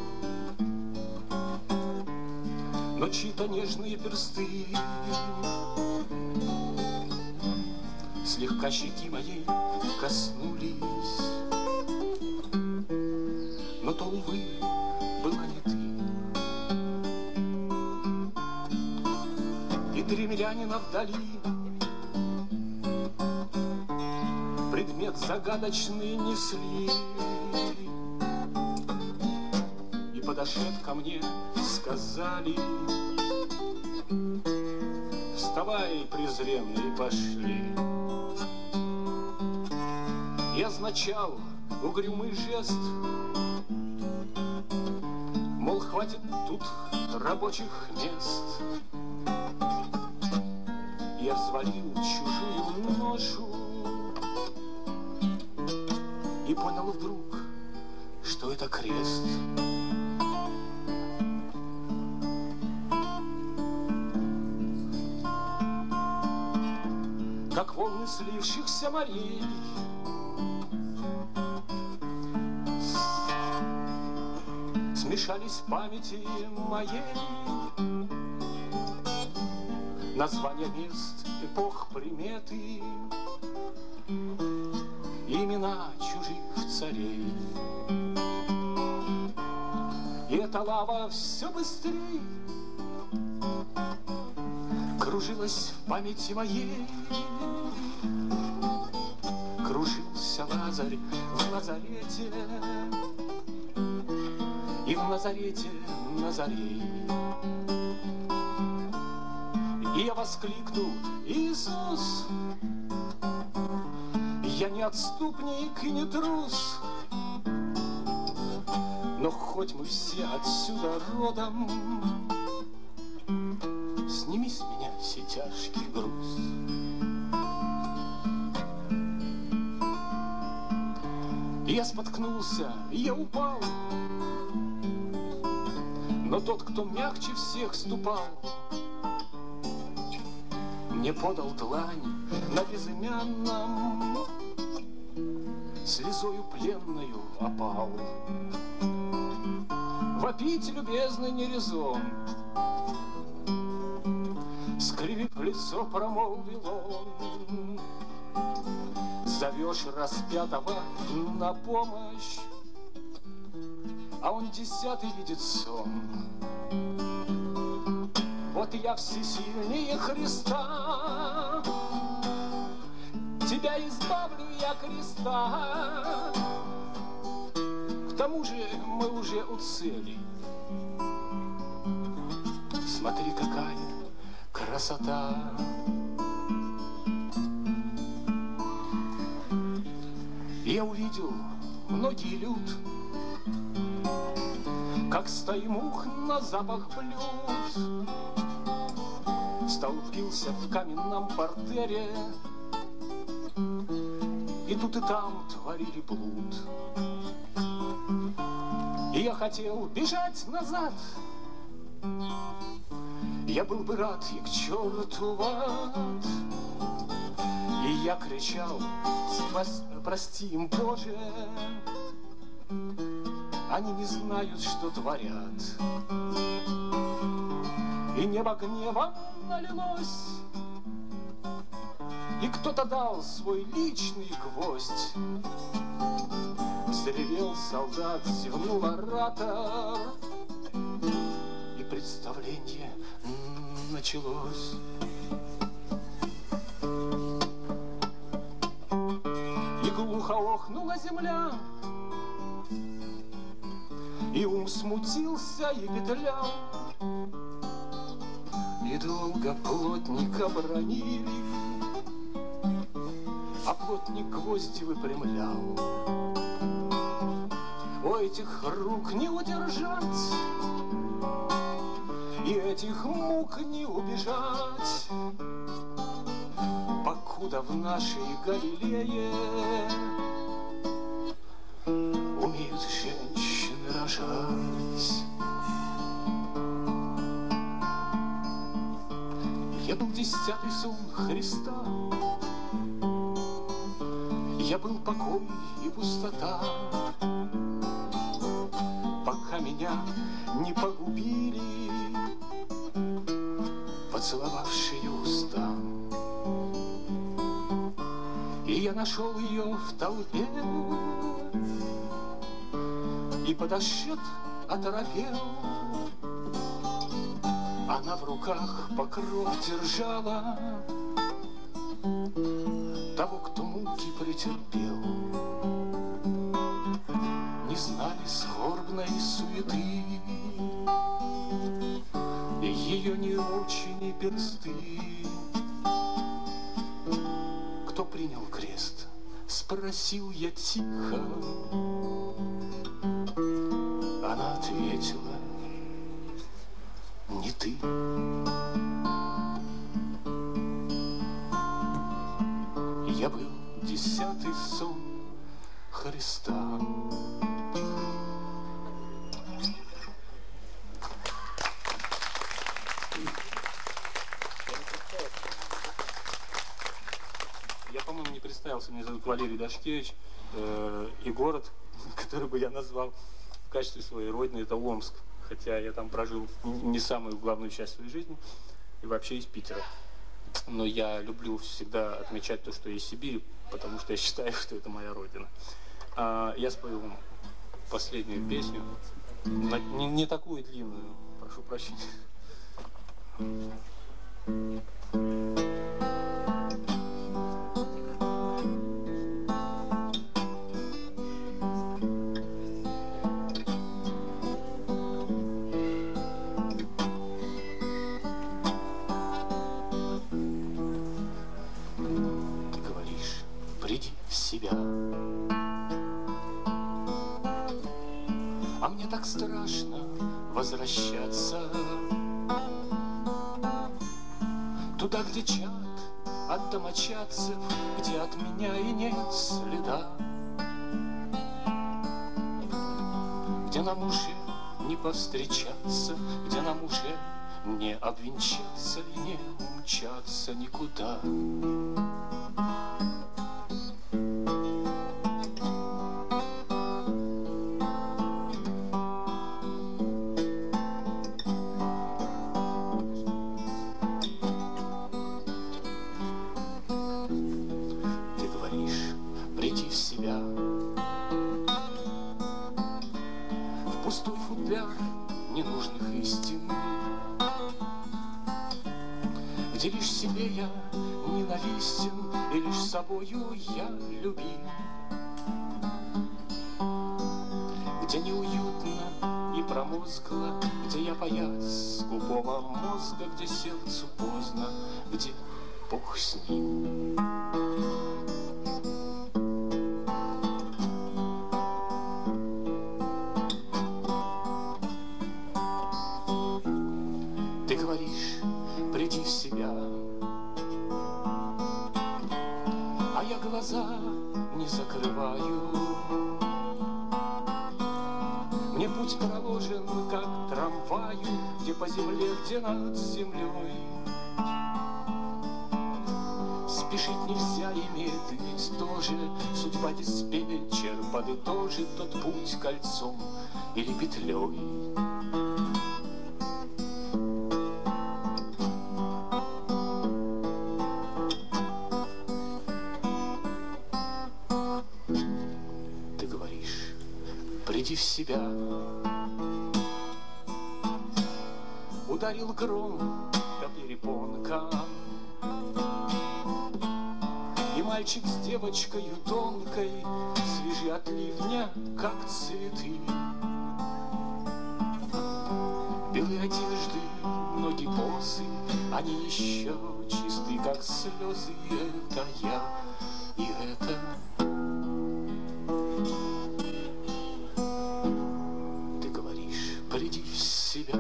но чьи-то нежные персты слегка щеки моей коснулись, но то, увы, была не ты. И три миллянина вдали предмет загадочный несли. Подошед ко мне, сказали: вставай, презренный, пошли. И означал угрюмый жест, мол, хватит тут рабочих мест. Я взвалил чужую ношу и понял вдруг, что это крест. Как волны слившихся морей, смешались в памяти моей названия мест, эпох, приметы, имена чужих царей. И эта лава все быстрее кружилась в памяти моей. Кружился Лазарь в Назарете, и в Назарете Назарей. И я воскликну: Иисус, я не отступник и не трус, но хоть мы все отсюда родом, сними с меня сей тяжкий груз. Я споткнулся, я упал, но тот, кто мягче всех ступал, мне подал длань на безымянном, слезою пленною опал. Вопить, любезный, не резон, скривив лицо, промолвил он: зовешь распятого на помощь, а он десятый видит сон. Вот я всесильнее Христа тебя избавлю я креста. К тому же мы уже у цели. Смотри, какая красота. Я увидел многие люд, как стаи мух на запах блюд. Стол впился в каменном портере, и тут и там творили блуд. И я хотел бежать назад, я был бы рад и к черту в ад. И я кричал: спас, прости им, Боже, они не знают, что творят. И небо гневом налилось, и кто-то дал свой личный гвоздь. Заревел солдат, зевнул оратор, и представление началось. И глухо охнула земля, и ум смутился и петлял. И долго плотника бронили, а плотник гвозди выпрямлял. У этих рук не удержать, и этих мук не убежать, покуда в нашей Галилее умеют женщины рожать. Я был десятый сон Христа, я был покой и пустота, пока меня не погубили поцеловавшие уста. И я нашел ее в толпе, и подо счет оторопел. Она в руках покров держала того, кто муки претерпел. Не знали скорбной суеты, ее не очень и персты. Кто принял крест? Спросил я тихо. Она ответила: не ты. Я был десятый сон Христа. Я, по-моему, не представился. Меня зовут Валерий Дашкевич. Э, и город, который бы я назвал в качестве своей родины, это Омск. Хотя я там прожил не самую главную часть своей жизни, и вообще из Питера. Но я люблю всегда отмечать то, что есть Сибирь, потому что я считаю, что это моя родина. А я спою вам последнюю песню, не, не такую длинную, прошу прощения. А мне так страшно возвращаться туда, где чат от домочадцев, где от меня и нет следа, где нам уже не повстречаться, где нам уже не обвенчаться и не умчаться никуда. где лишь себе я ненавистен и лишь собою я любим, где неуютно и промозгло, где я паяц скупого мозга, где сердцу поздно, где Бог с ним. Ты говоришь, приди в себя, а я глаза не закрываю. Мне путь проложен, как трамваю, где по земле, где над землей. Спешить нельзя, и медлить тоже. Судьба диспетчер подытожит тот путь кольцом или петлей. Ты говоришь, приди в себя. Ударил гром по перепонкам, и мальчик с девочкой тонкой, свежи от ливня, как цветы. Белые одежды, ноги босы, они еще чисты, как слезы. И это я, и это ты говоришь, приди в себя.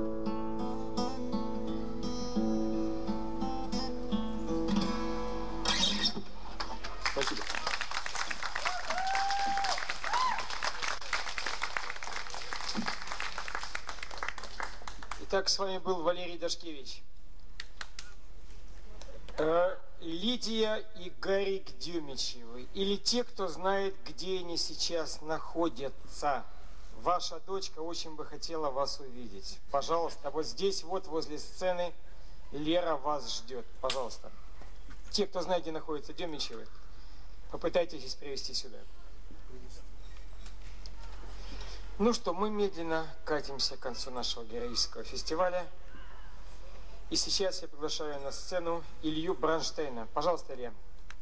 Спасибо. Итак, с вами был Валерий Дашкевич. Э, Лидия и Гарик Дюмичевы. Или те, кто знает, где они сейчас находятся. Ваша дочка очень бы хотела вас увидеть. Пожалуйста, вот здесь, вот возле сцены, Лера вас ждет. Пожалуйста. Те, кто знает, где находятся Дюмичевы, попытайтесь их привести сюда. Ну что, мы медленно катимся к концу нашего героического фестиваля. И сейчас я приглашаю на сцену Илью Бронштейна. Пожалуйста, Илья.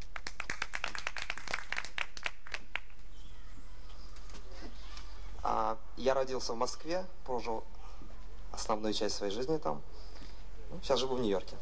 А, я родился в Москве, прожил основную часть своей жизни там. Ну, сейчас живу в Нью-Йорке.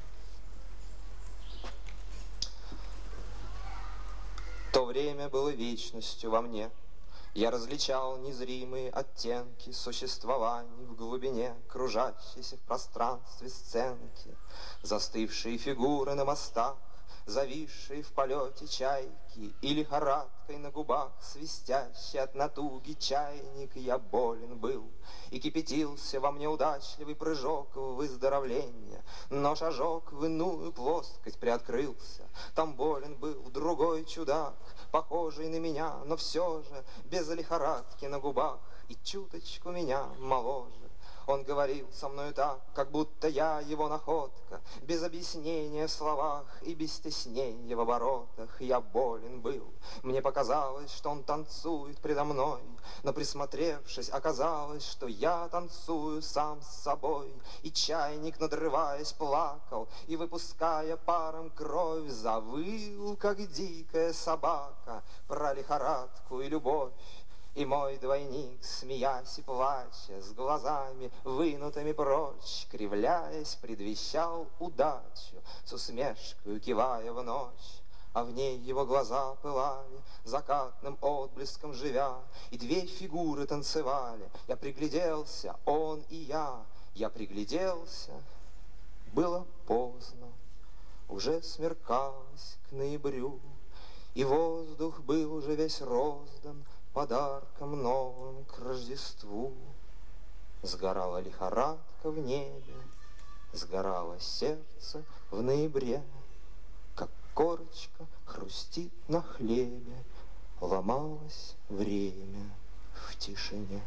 То время было вечностью во мне. Я различал незримые оттенки существований в глубине, кружащейся в пространстве сценки, застывшие фигуры на мостах, зависшие в полете чайки, и лихорадкой на губах свистящий от натуги чайник. Я болен был, и кипятился во мне удачливый прыжок в выздоровление, но шажок в иную плоскость приоткрылся. Там болен был другой чудак, похожий на меня, но все же без лихорадки на губах и чуточку меня моложе. Он говорил со мною так, как будто я его находка, без объяснения в словах и без стеснения в оборотах. Я болен был, мне показалось, что он танцует предо мной, но присмотревшись, оказалось, что я танцую сам с собой. И чайник, надрываясь, плакал и, выпуская паром кровь, завыл, как дикая собака, про лихорадку и любовь. И мой двойник, смеясь и плача, с глазами вынутыми прочь, кривляясь, предвещал удачу, с усмешкой кивая в ночь. А в ней его глаза пылали, закатным отблеском живя, и две фигуры танцевали. Я пригляделся, он и я, я пригляделся. Было поздно, уже смеркалось к ноябрю, и воздух был уже весь роздан подарком новым к Рождеству. Сгорала лихорадка в небе, сгорало сердце в ноябре, как корочка хрустит на хлебе, ломалось время в тишине.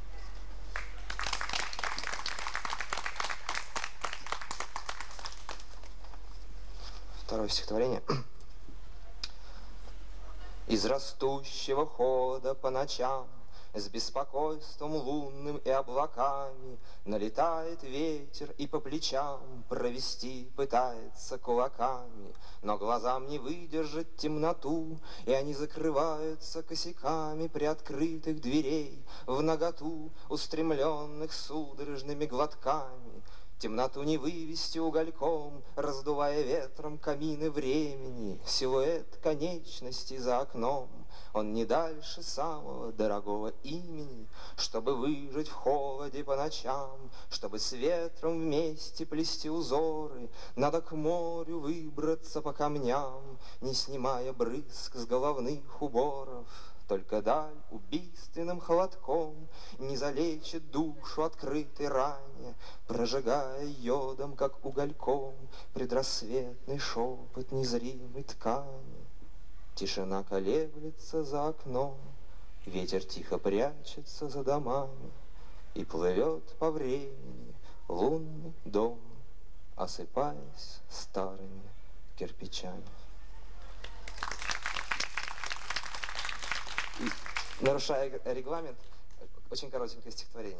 Второе стихотворение. Из растущего холода по ночам С беспокойством лунным и облаками налетает ветер и по плечам провести пытается кулаками, но глазам не выдержать темноту, и они закрываются косяками приоткрытых дверей в наготу, устремленных судорожными глотками. Темноту не вывести угольком, раздувая ветром камины времени. Силуэт конечности за окном, он не дальше самого дорогого имени. Чтобы выжить в холоде по ночам, чтобы с ветром вместе плести узоры, надо к морю выбраться по камням, не снимая брызг с головных уборов. Только даль убийственным холодком не залечит душу открытой ране, прожигая йодом, как угольком, предрассветный шепот незримой ткани. Тишина колеблется за окном, ветер тихо прячется за домами, и плывет по времени лунный дом, осыпаясь старыми кирпичами. Нарушая регламент, очень коротенькое стихотворение.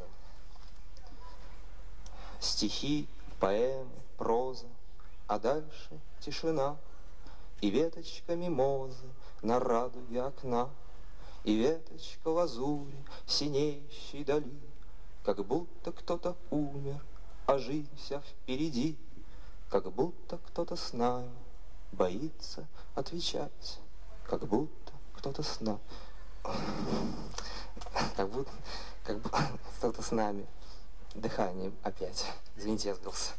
Стихи, поэмы, проза, а дальше тишина, и веточка мимозы на радуге окна, и веточка лазури синеющей дали, как будто кто-то умер, а жизнь вся впереди, как будто кто-то с нами боится отвечать, как будто кто-то с нами. Как будто, как будто кто-то с нами. Дыхание опять. Извините, я сбился.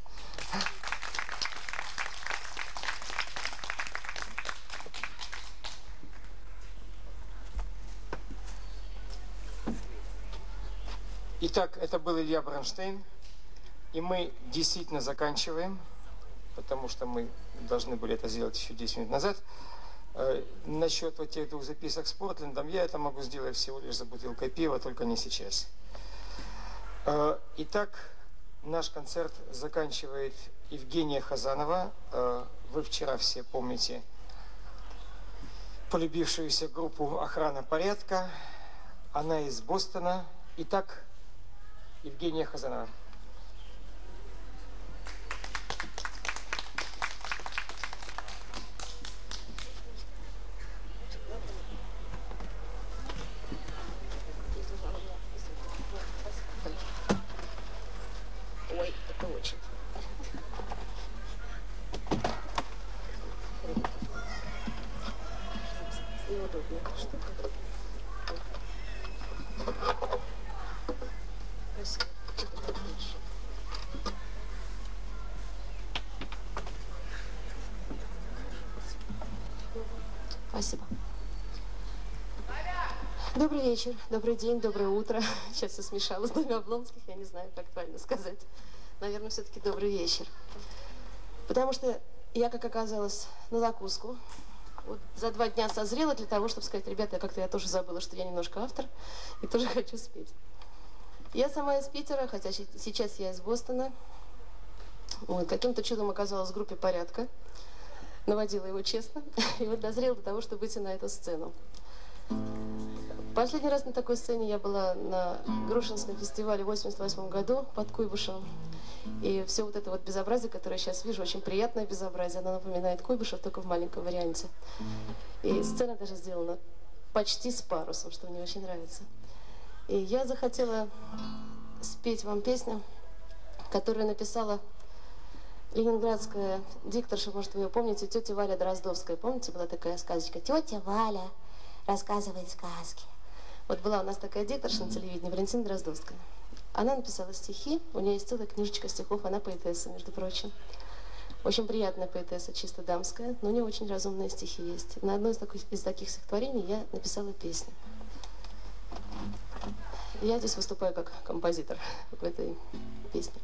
Итак, это был Илья Бронштейн. И мы действительно заканчиваем, потому что мы должны были это сделать еще десять минут назад. Насчет вот тех двух записок с Портлендом, я это могу сделать всего лишь за бутылкой пива, только не сейчас. Итак, наш концерт заканчивает Евгения Хазанова. Вы вчера все помните полюбившуюся группу «Охрана порядка». Она из Бостона. Итак, Евгения Хазанова. Ой, это очень. Неудобная штука. Спасибо. Спасибо. Добрый вечер, добрый день, доброе утро. Сейчас все смешалось с двумя Облонских, я не знаю, как правильно сказать. Наверное, все-таки добрый вечер. Потому что я, как оказалось, на закуску вот за два дня созрела для того, чтобы сказать: ребята, как-то я тоже забыла, что я немножко автор и тоже хочу спеть. Я сама из Питера, хотя сейчас я из Бостона. Вот, каким-то чудом оказалась в группе «Порядка». Наводила его честно. И вот дозрела до того, чтобы выйти на эту сцену. Последний раз на такой сцене я была на Грушинском фестивале в восемьдесят восьмом году под Куйбышевым. И все вот это вот безобразие, которое я сейчас вижу, очень приятное безобразие, оно напоминает Куйбышев, только в маленьком варианте. И сцена даже сделана почти с парусом, что мне очень нравится. И я захотела спеть вам песню, которую написала ленинградская дикторша, может, вы ее помните, тетя Валя Дроздовская. Помните, была такая сказочка? Тетя Валя рассказывает сказки. Вот была у нас такая дикторша на телевидении, Валентина Дроздовская. Она написала стихи, у нее есть целая книжечка стихов, она поэтесса, между прочим. Очень приятная поэтесса, чисто дамская, но у нее очень разумные стихи есть. На одной из таких, из таких стихотворений я написала песню. Я здесь выступаю как композитор в этой песне.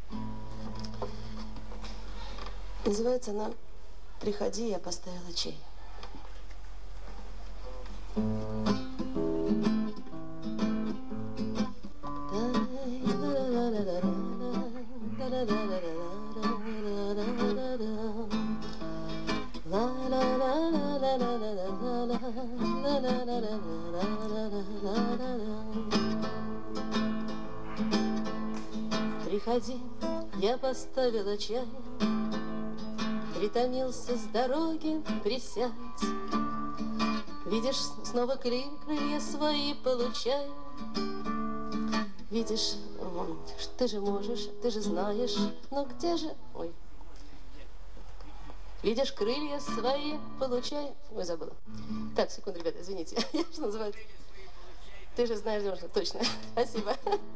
Называется она «Приходи, я поставила чай». Приходи, я поставила чай, притомился с дороги, присядь. Видишь, снова крылья свои получаю. Видишь, ты же можешь, ты же знаешь, но где же... Ой. Видишь, крылья свои получай. Ой, забыла. Так, секунду, ребята, извините. Я что называется? Ты же знаешь, можно, точно. Спасибо.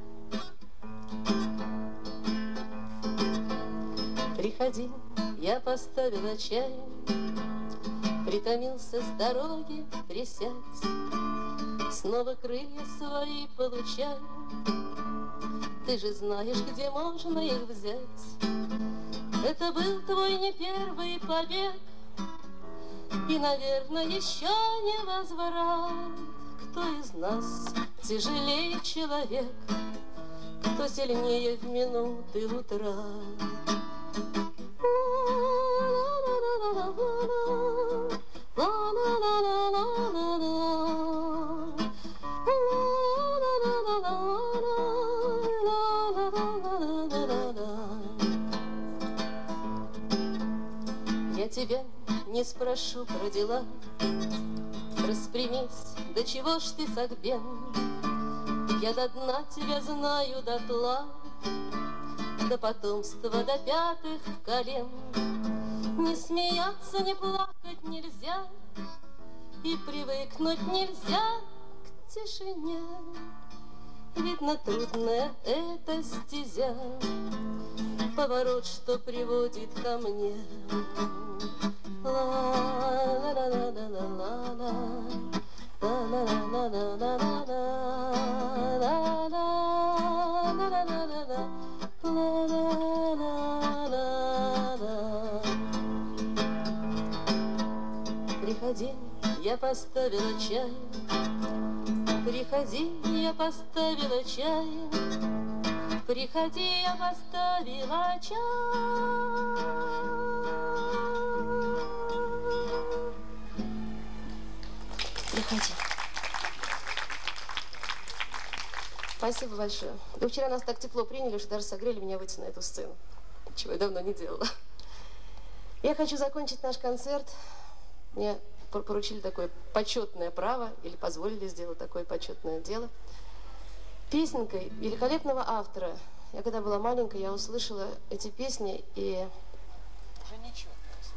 Приходи, я поставила чай, притомился с дороги, присядь. Снова крылья свои получай. Ты же знаешь, где можно их взять. Это был твой не первый побег, и, наверное, еще не возврат. Кто из нас тяжелее человек, кто сильнее в минуты утрат? Я тебя не спрошу про дела, распрямись, до чего ж ты согбен. Я до дна тебя знаю дотла, до потомства, до пятых колен. Не смеяться, не плакать нельзя, и привыкнуть нельзя к тишине. Видно, трудная эта стезя, поворот, что приводит ко мне. Приходи, я поставила чай. Приходи, я поставила чай. Приходи, я поставила чай. Приходи. Спасибо большое. Вы вчера нас так тепло приняли, что даже согрели меня выйти на эту сцену, чего я давно не делала. Я хочу закончить наш концерт. Мне поручили такое почетное право, или позволили сделать такое почетное дело. Песенкой великолепного автора. Я когда была маленькая, я услышала эти песни, и... Уже ничего.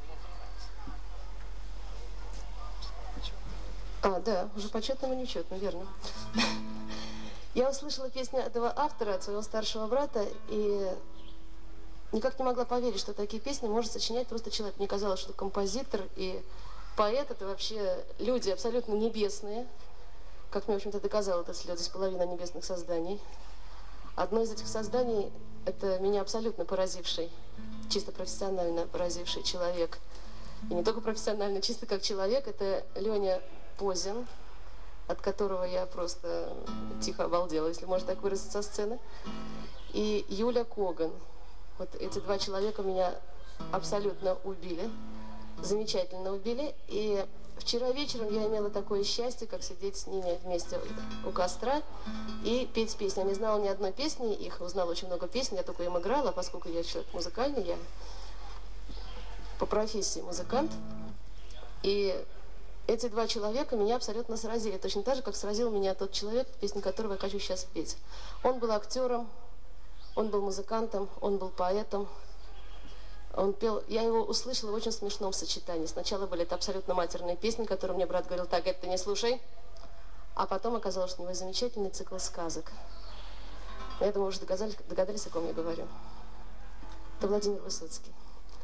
А, да, уже почетному нечетно, верно. Я услышала песню этого автора от своего старшего брата, и никак не могла поверить, что такие песни может сочинять просто человек. Мне казалось, что композитор и поэт — это вообще люди абсолютно небесные. Как мне, в общем-то, доказал этот след, здесь половина небесных созданий. Одно из этих созданий — это меня абсолютно поразивший, чисто профессионально поразивший человек. И не только профессионально, чисто как человек, это Леня Позин, от которого я просто тихо обалдела, если можно так выразиться со сцены. И Юля Коган. Вот эти два человека меня абсолютно убили, замечательно убили. И вчера вечером я имела такое счастье, как сидеть с ними вместе у костра и петь песни. Я не знала ни одной песни, их узнала очень много песен, я только им играла, поскольку я человек музыкальный, я по профессии музыкант. И эти два человека меня абсолютно сразили, точно так же, как сразил меня тот человек, песню которого я хочу сейчас петь. Он был актером, он был музыкантом, он был поэтом. Он пел, я его услышала в очень смешном сочетании. Сначала были это абсолютно матерные песни, которые мне брат говорил: так, это ты не слушай. А потом оказалось, что у него замечательный цикл сказок. Я думаю, вы уже догадались, догадались, о ком я говорю. Это Владимир Высоцкий.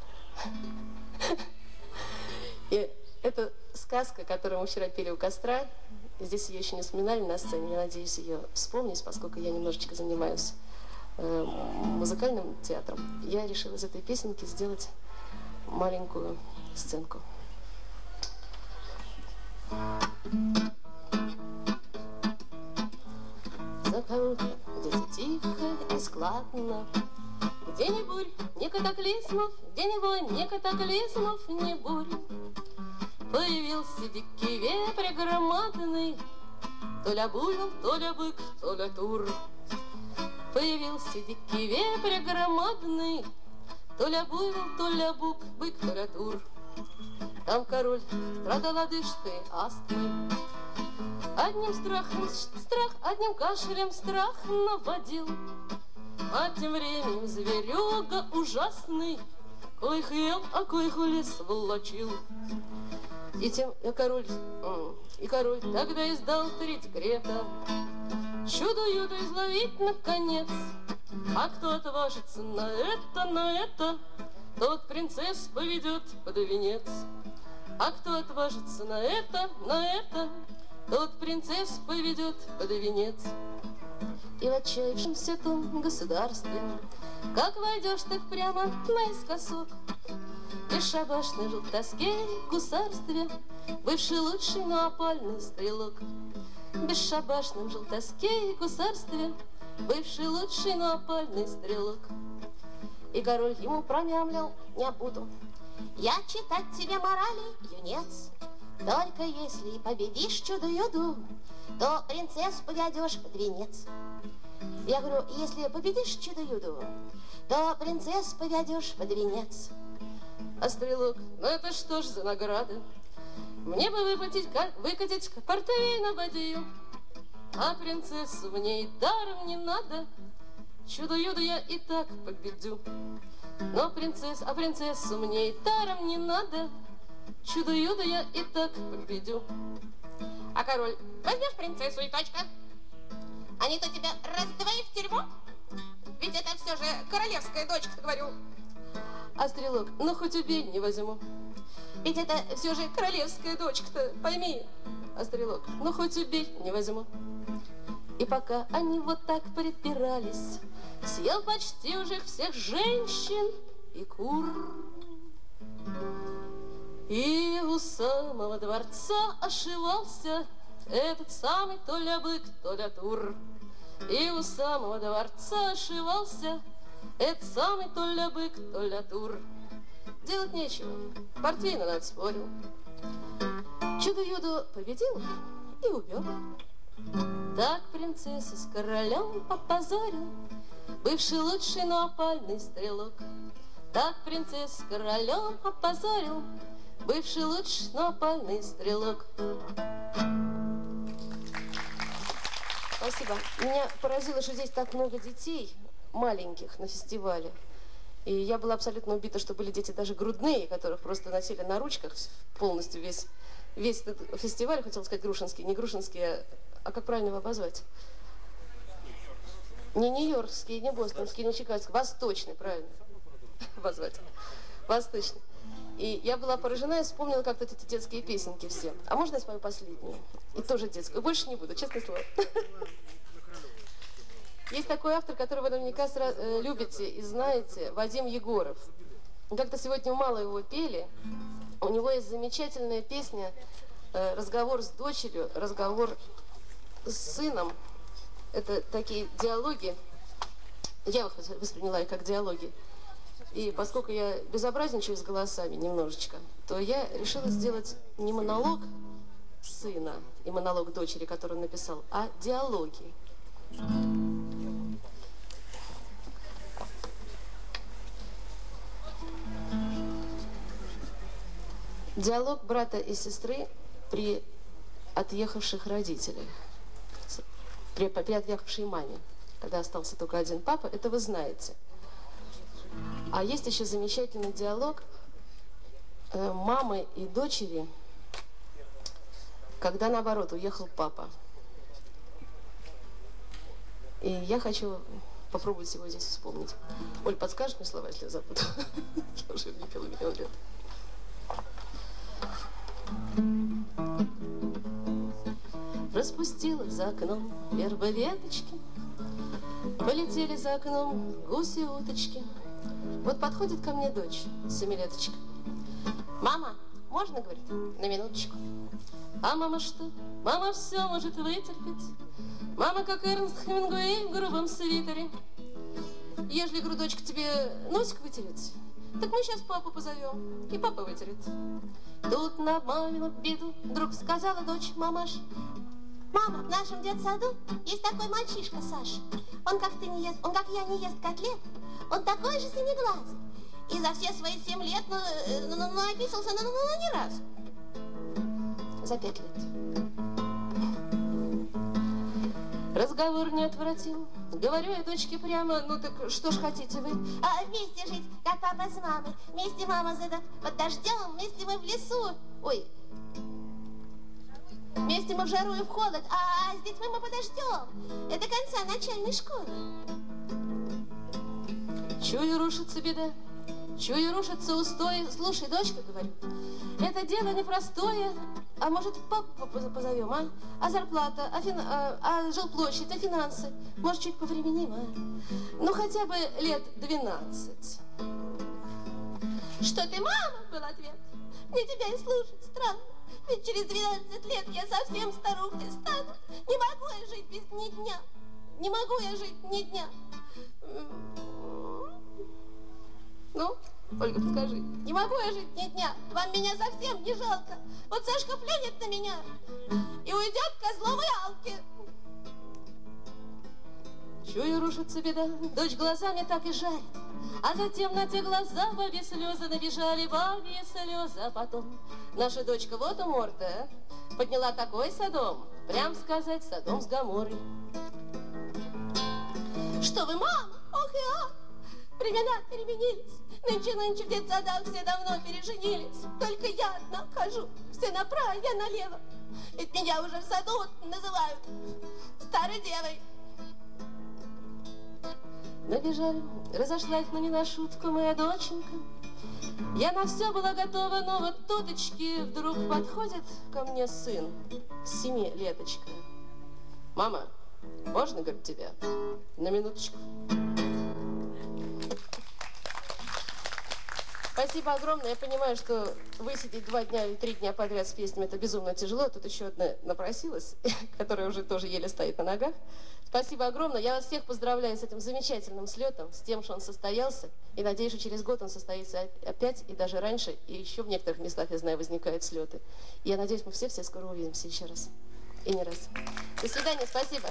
И это сказка, которую мы вчера пели у костра. Здесь ее еще не вспоминали на сцене. Я надеюсь ее вспомнить, поскольку я немножечко занимаюсь э, музыкальным театром. Я решила из этой песенки сделать маленькую сценку. Закрыто, где тихо и складно, где ни бурь, ни катаклизмов, где ни вонь, ни катаклизмов, ни бурь. Появился дикий вепрь громадный, то ля буйвол, то ля бык, то ля тур. Появился дикий вепрь громадный, то ля буйвол, то ля бук, бык, то ля тур. Там король страдал одышкой, астмой. Одним страхом страх, одним кашлем страх наводил. А тем временем зверюга ужасный, коих ел, а коих в лес волочил. И тем и король, и король тогда издал три декрета: чудо-юдо изловить наконец. А кто отважится на это, на это, тот принцесс поведет под венец. А кто отважится на это, на это, тот принцесс поведет под венец. И в отчаявшемся том государстве, как войдешь, так прямо наискосок, бесшабашный жил в тоске гусарстве бывший лучший, но опальный стрелок. Бесшабашным жил в тоске и гусарстве бывший лучший, но опальный стрелок. И король ему промямлил: не буду я читать тебе морали, юнец. Только если победишь чудо-юду, то принцессу поведешь под венец. Я говорю: если победишь чудо-юду, то принцессу поведешь под венец. А стрелок: ну это что ж за награда? Мне бы выплатить, выкатить портвейн на бадью, а принцессу мне и даром не надо. Чудо-юдо я и так победю. Но принцесс, а принцессу мне и даром не надо. Чудо-юдо я и так победю. А король: возьмешь принцессу и точка. А не то тебя раз-два и в тюрьму. Ведь это все же королевская дочка, говорю. А стрелок: ну хоть убей, не возьму. Ведь это все же королевская дочка-то, пойми. А стрелок: ну хоть убей, не возьму. И пока они вот так припирались, съел почти уже всех женщин и кур. И у самого дворца ошивался этот самый то ля бык, то ля тур. И у самого дворца ошивался этот самый то ля бык, то ля тур. Делать нечего, портвейн он отспорил. Чудо-юдо победил и убег. Так принцесса с королем опозорил бывший лучший, но опальный стрелок. Так принцесса с королем опозорил бывший лучший, но опальный стрелок. Спасибо. Меня поразило, что здесь так много детей маленьких на фестивале. И я была абсолютно убита, что были дети даже грудные, которых просто носили на ручках полностью весь, весь этот фестиваль. Хотела сказать грушинский, не грушинский, а, а как правильно его обозвать? Не нью-йоркский, не бостонский, не чикагский, восточный, правильно обозвать. Восточный. И я была поражена и вспомнила как-то эти детские песенки все. А можно я спою последнюю? И тоже детскую. Больше не буду, честное слово. Есть такой автор, которого вы наверняка любите и знаете, Вадим Егоров. Как-то сегодня мало его пели. У него есть замечательная песня «Разговор с дочерью», «Разговор с сыном». Это такие диалоги. Я восприняла их как диалоги. И поскольку я безобразничаю с голосами немножечко, то я решила сделать не монолог сына и монолог дочери, который он написал, а диалоги. Диалог брата и сестры при отъехавших родителях, при, при отъехавшей маме, когда остался только один папа, это вы знаете. А есть еще замечательный диалог э, мамы и дочери, когда, наоборот, уехал папа. И я хочу попробовать его здесь вспомнить. Оль, подскажешь мне слова, если я забуду? Я уже не пела миллион лет. Распустила за окном верба веточки, полетели за окном гуси-уточки. Вот подходит ко мне дочь, семилеточка. Мама, можно, говорит, на минуточку? А мама что? Мама все может вытерпеть. Мама, как Эрнст Хемингуэй в грубом свитере. Ежели, говорю, дочка, тебе носик вытереть, так мы сейчас папу позовем, и папа вытерет. Тут на мамину беду вдруг сказала дочь: мамаш, Мама, в нашем детсаду есть такой мальчишка, Саша. Он как ты не ест, он как я не ест котлет. Он такой же синеглазый. И за все свои семь лет, ну, ну, ну, ну описался, ну, ну, ну, не раз. За пять лет. Разговор не отвратил. Говорю я дочке прямо, ну так что ж хотите вы? А вместе жить, как папа с мамой. Вместе мама задав под дождем, вместе мы в лесу. Ой. Вместе мы в жару и в холод, а с детьми мы подождем. Это до конца начальной школы. Чую, рушится беда. Чую, рушится устои. Слушай, дочка, говорю, это дело непростое. А может, папу позовем, а? А зарплата, а, фин... а, а жилплощадь, а финансы? Может, чуть повременим, а? Ну, хотя бы лет двенадцать. Что ты, мама, был ответ. Мне тебя и слушать странно. Ведь через двенадцать лет я совсем старухой стану. Не могу я жить без ни дня. Не могу я жить ни дня. Ну, Ольга, подскажи. Не могу я жить ни дня. Вам меня совсем не жалко. Вот Сашка плюнет на меня и уйдет к Козловой Алке. Чую, рушится беда, дочь глазами так и жарит. А затем на те глаза бабе слезы набежали, бабе слезы. А потом наша дочка, вот умор-то, подняла такой садом, прям сказать, садом с Гоморрой. Что вы, мама? Ох и ах! Времена переменились. Нынче-нынче в детсадах все давно переженились. Только я одна хожу, все направо, я налево. Ведь меня уже в саду называют старой девой. Набежали, разошлась, но не на шутку, моя доченька. Я на все была готова, но вот туточки вдруг подходит ко мне сын, семи леточка. Мама, можно, говорит, тебя? На минуточку. Спасибо огромное. Я понимаю, что высидеть два дня или три дня подряд с песнями это безумно тяжело. Тут еще одна напросилась, которая уже тоже еле стоит на ногах. Спасибо огромное. Я вас всех поздравляю с этим замечательным слетом, с тем, что он состоялся. И надеюсь, что через год он состоится опять, и даже раньше. И еще в некоторых местах, я знаю, возникают слеты. И я надеюсь, мы все-все скоро увидимся еще раз. И не раз. До свидания. Спасибо.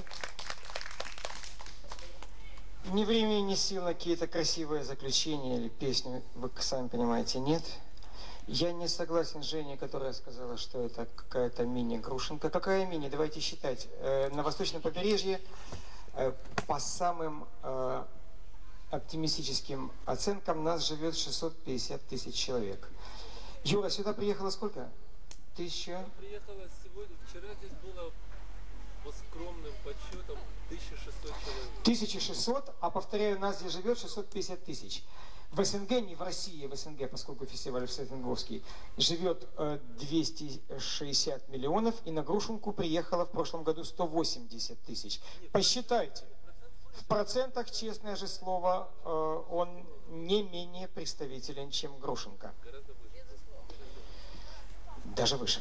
Ни времени, ни сил на какие-то красивые заключения или песни, вы сами понимаете, нет. Я не согласен с Женей, которая сказала, что это какая-то мини-Грушинка. Какая мини? Давайте считать. На восточном побережье по самым оптимистическим оценкам нас живет шестьсот пятьдесят тысяч человек. Юра, сюда приехало сколько? Тысяча? Приехала сегодня, вчера здесь было по скромным подсчетам тысяча шестьсот человек. тысяча шестьсот, а повторяю, нас здесь живет шестьсот пятьдесят тысяч. В СНГ, не в России, в СНГ, поскольку фестиваль в Светлогорске, живет э, двести шестьдесят миллионов, и на Грушинку приехало в прошлом году сто восемьдесят тысяч. Посчитайте. В процентах, честное же слово, э, он не менее представителен, чем Грушинка. Даже выше.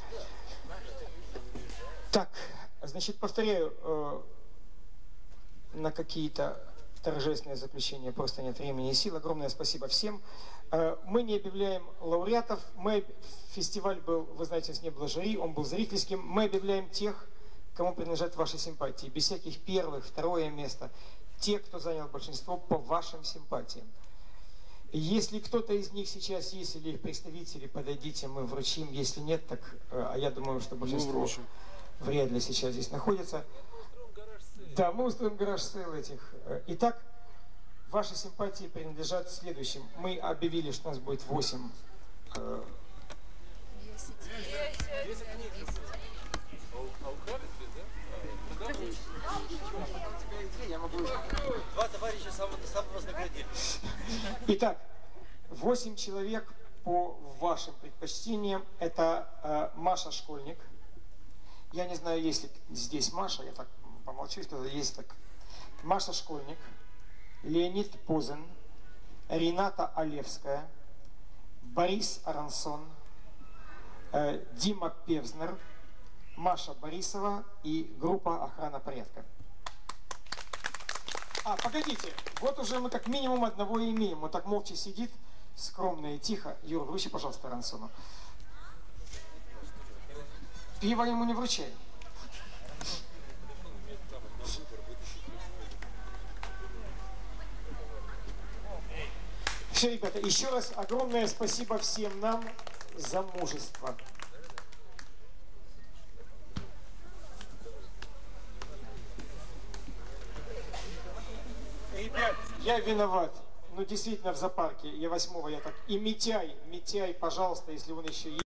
Так, значит, повторяю, э, на какие-то торжественное заключение, просто нет времени и сил. Огромное спасибо всем. Мы не объявляем лауреатов. Мы, фестиваль был, вы знаете, не было жюри, он был зрительским. Мы объявляем тех, кому принадлежат ваши симпатии. Без всяких первых, второе место. Те, кто занял большинство по вашим симпатиям. Если кто-то из них сейчас есть, или их представители, подойдите, мы вручим. Если нет, так, а я думаю, что большинство вряд ли сейчас здесь находится. Да, мы устроим гараж-сейл этих. Итак, ваши симпатии принадлежат следующим. Мы объявили, что у нас будет восемь. Э... Два товарища самовознаградили. Итак, восемь человек по вашим предпочтениям. Это э, Маша Школьник. Я не знаю, есть ли здесь Маша, я так помолчу, что есть так. Маша Школьник, Леонид Позен, Рената Олевская, Борис Арансон, э, Дима Певзнер, Маша Борисова и группа «Охрана порядка». А, погодите, вот уже мы как минимум одного имеем. Он так молча сидит, скромно и тихо. Юра, вручи, пожалуйста, Арансону. Пиво ему не вручай. Все, ребята, еще раз огромное спасибо всем нам за мужество. Ребят, я виноват. Ну, действительно, в зоопарке. Я восьмого, я так... И Митяй, Митяй, пожалуйста, если он еще есть.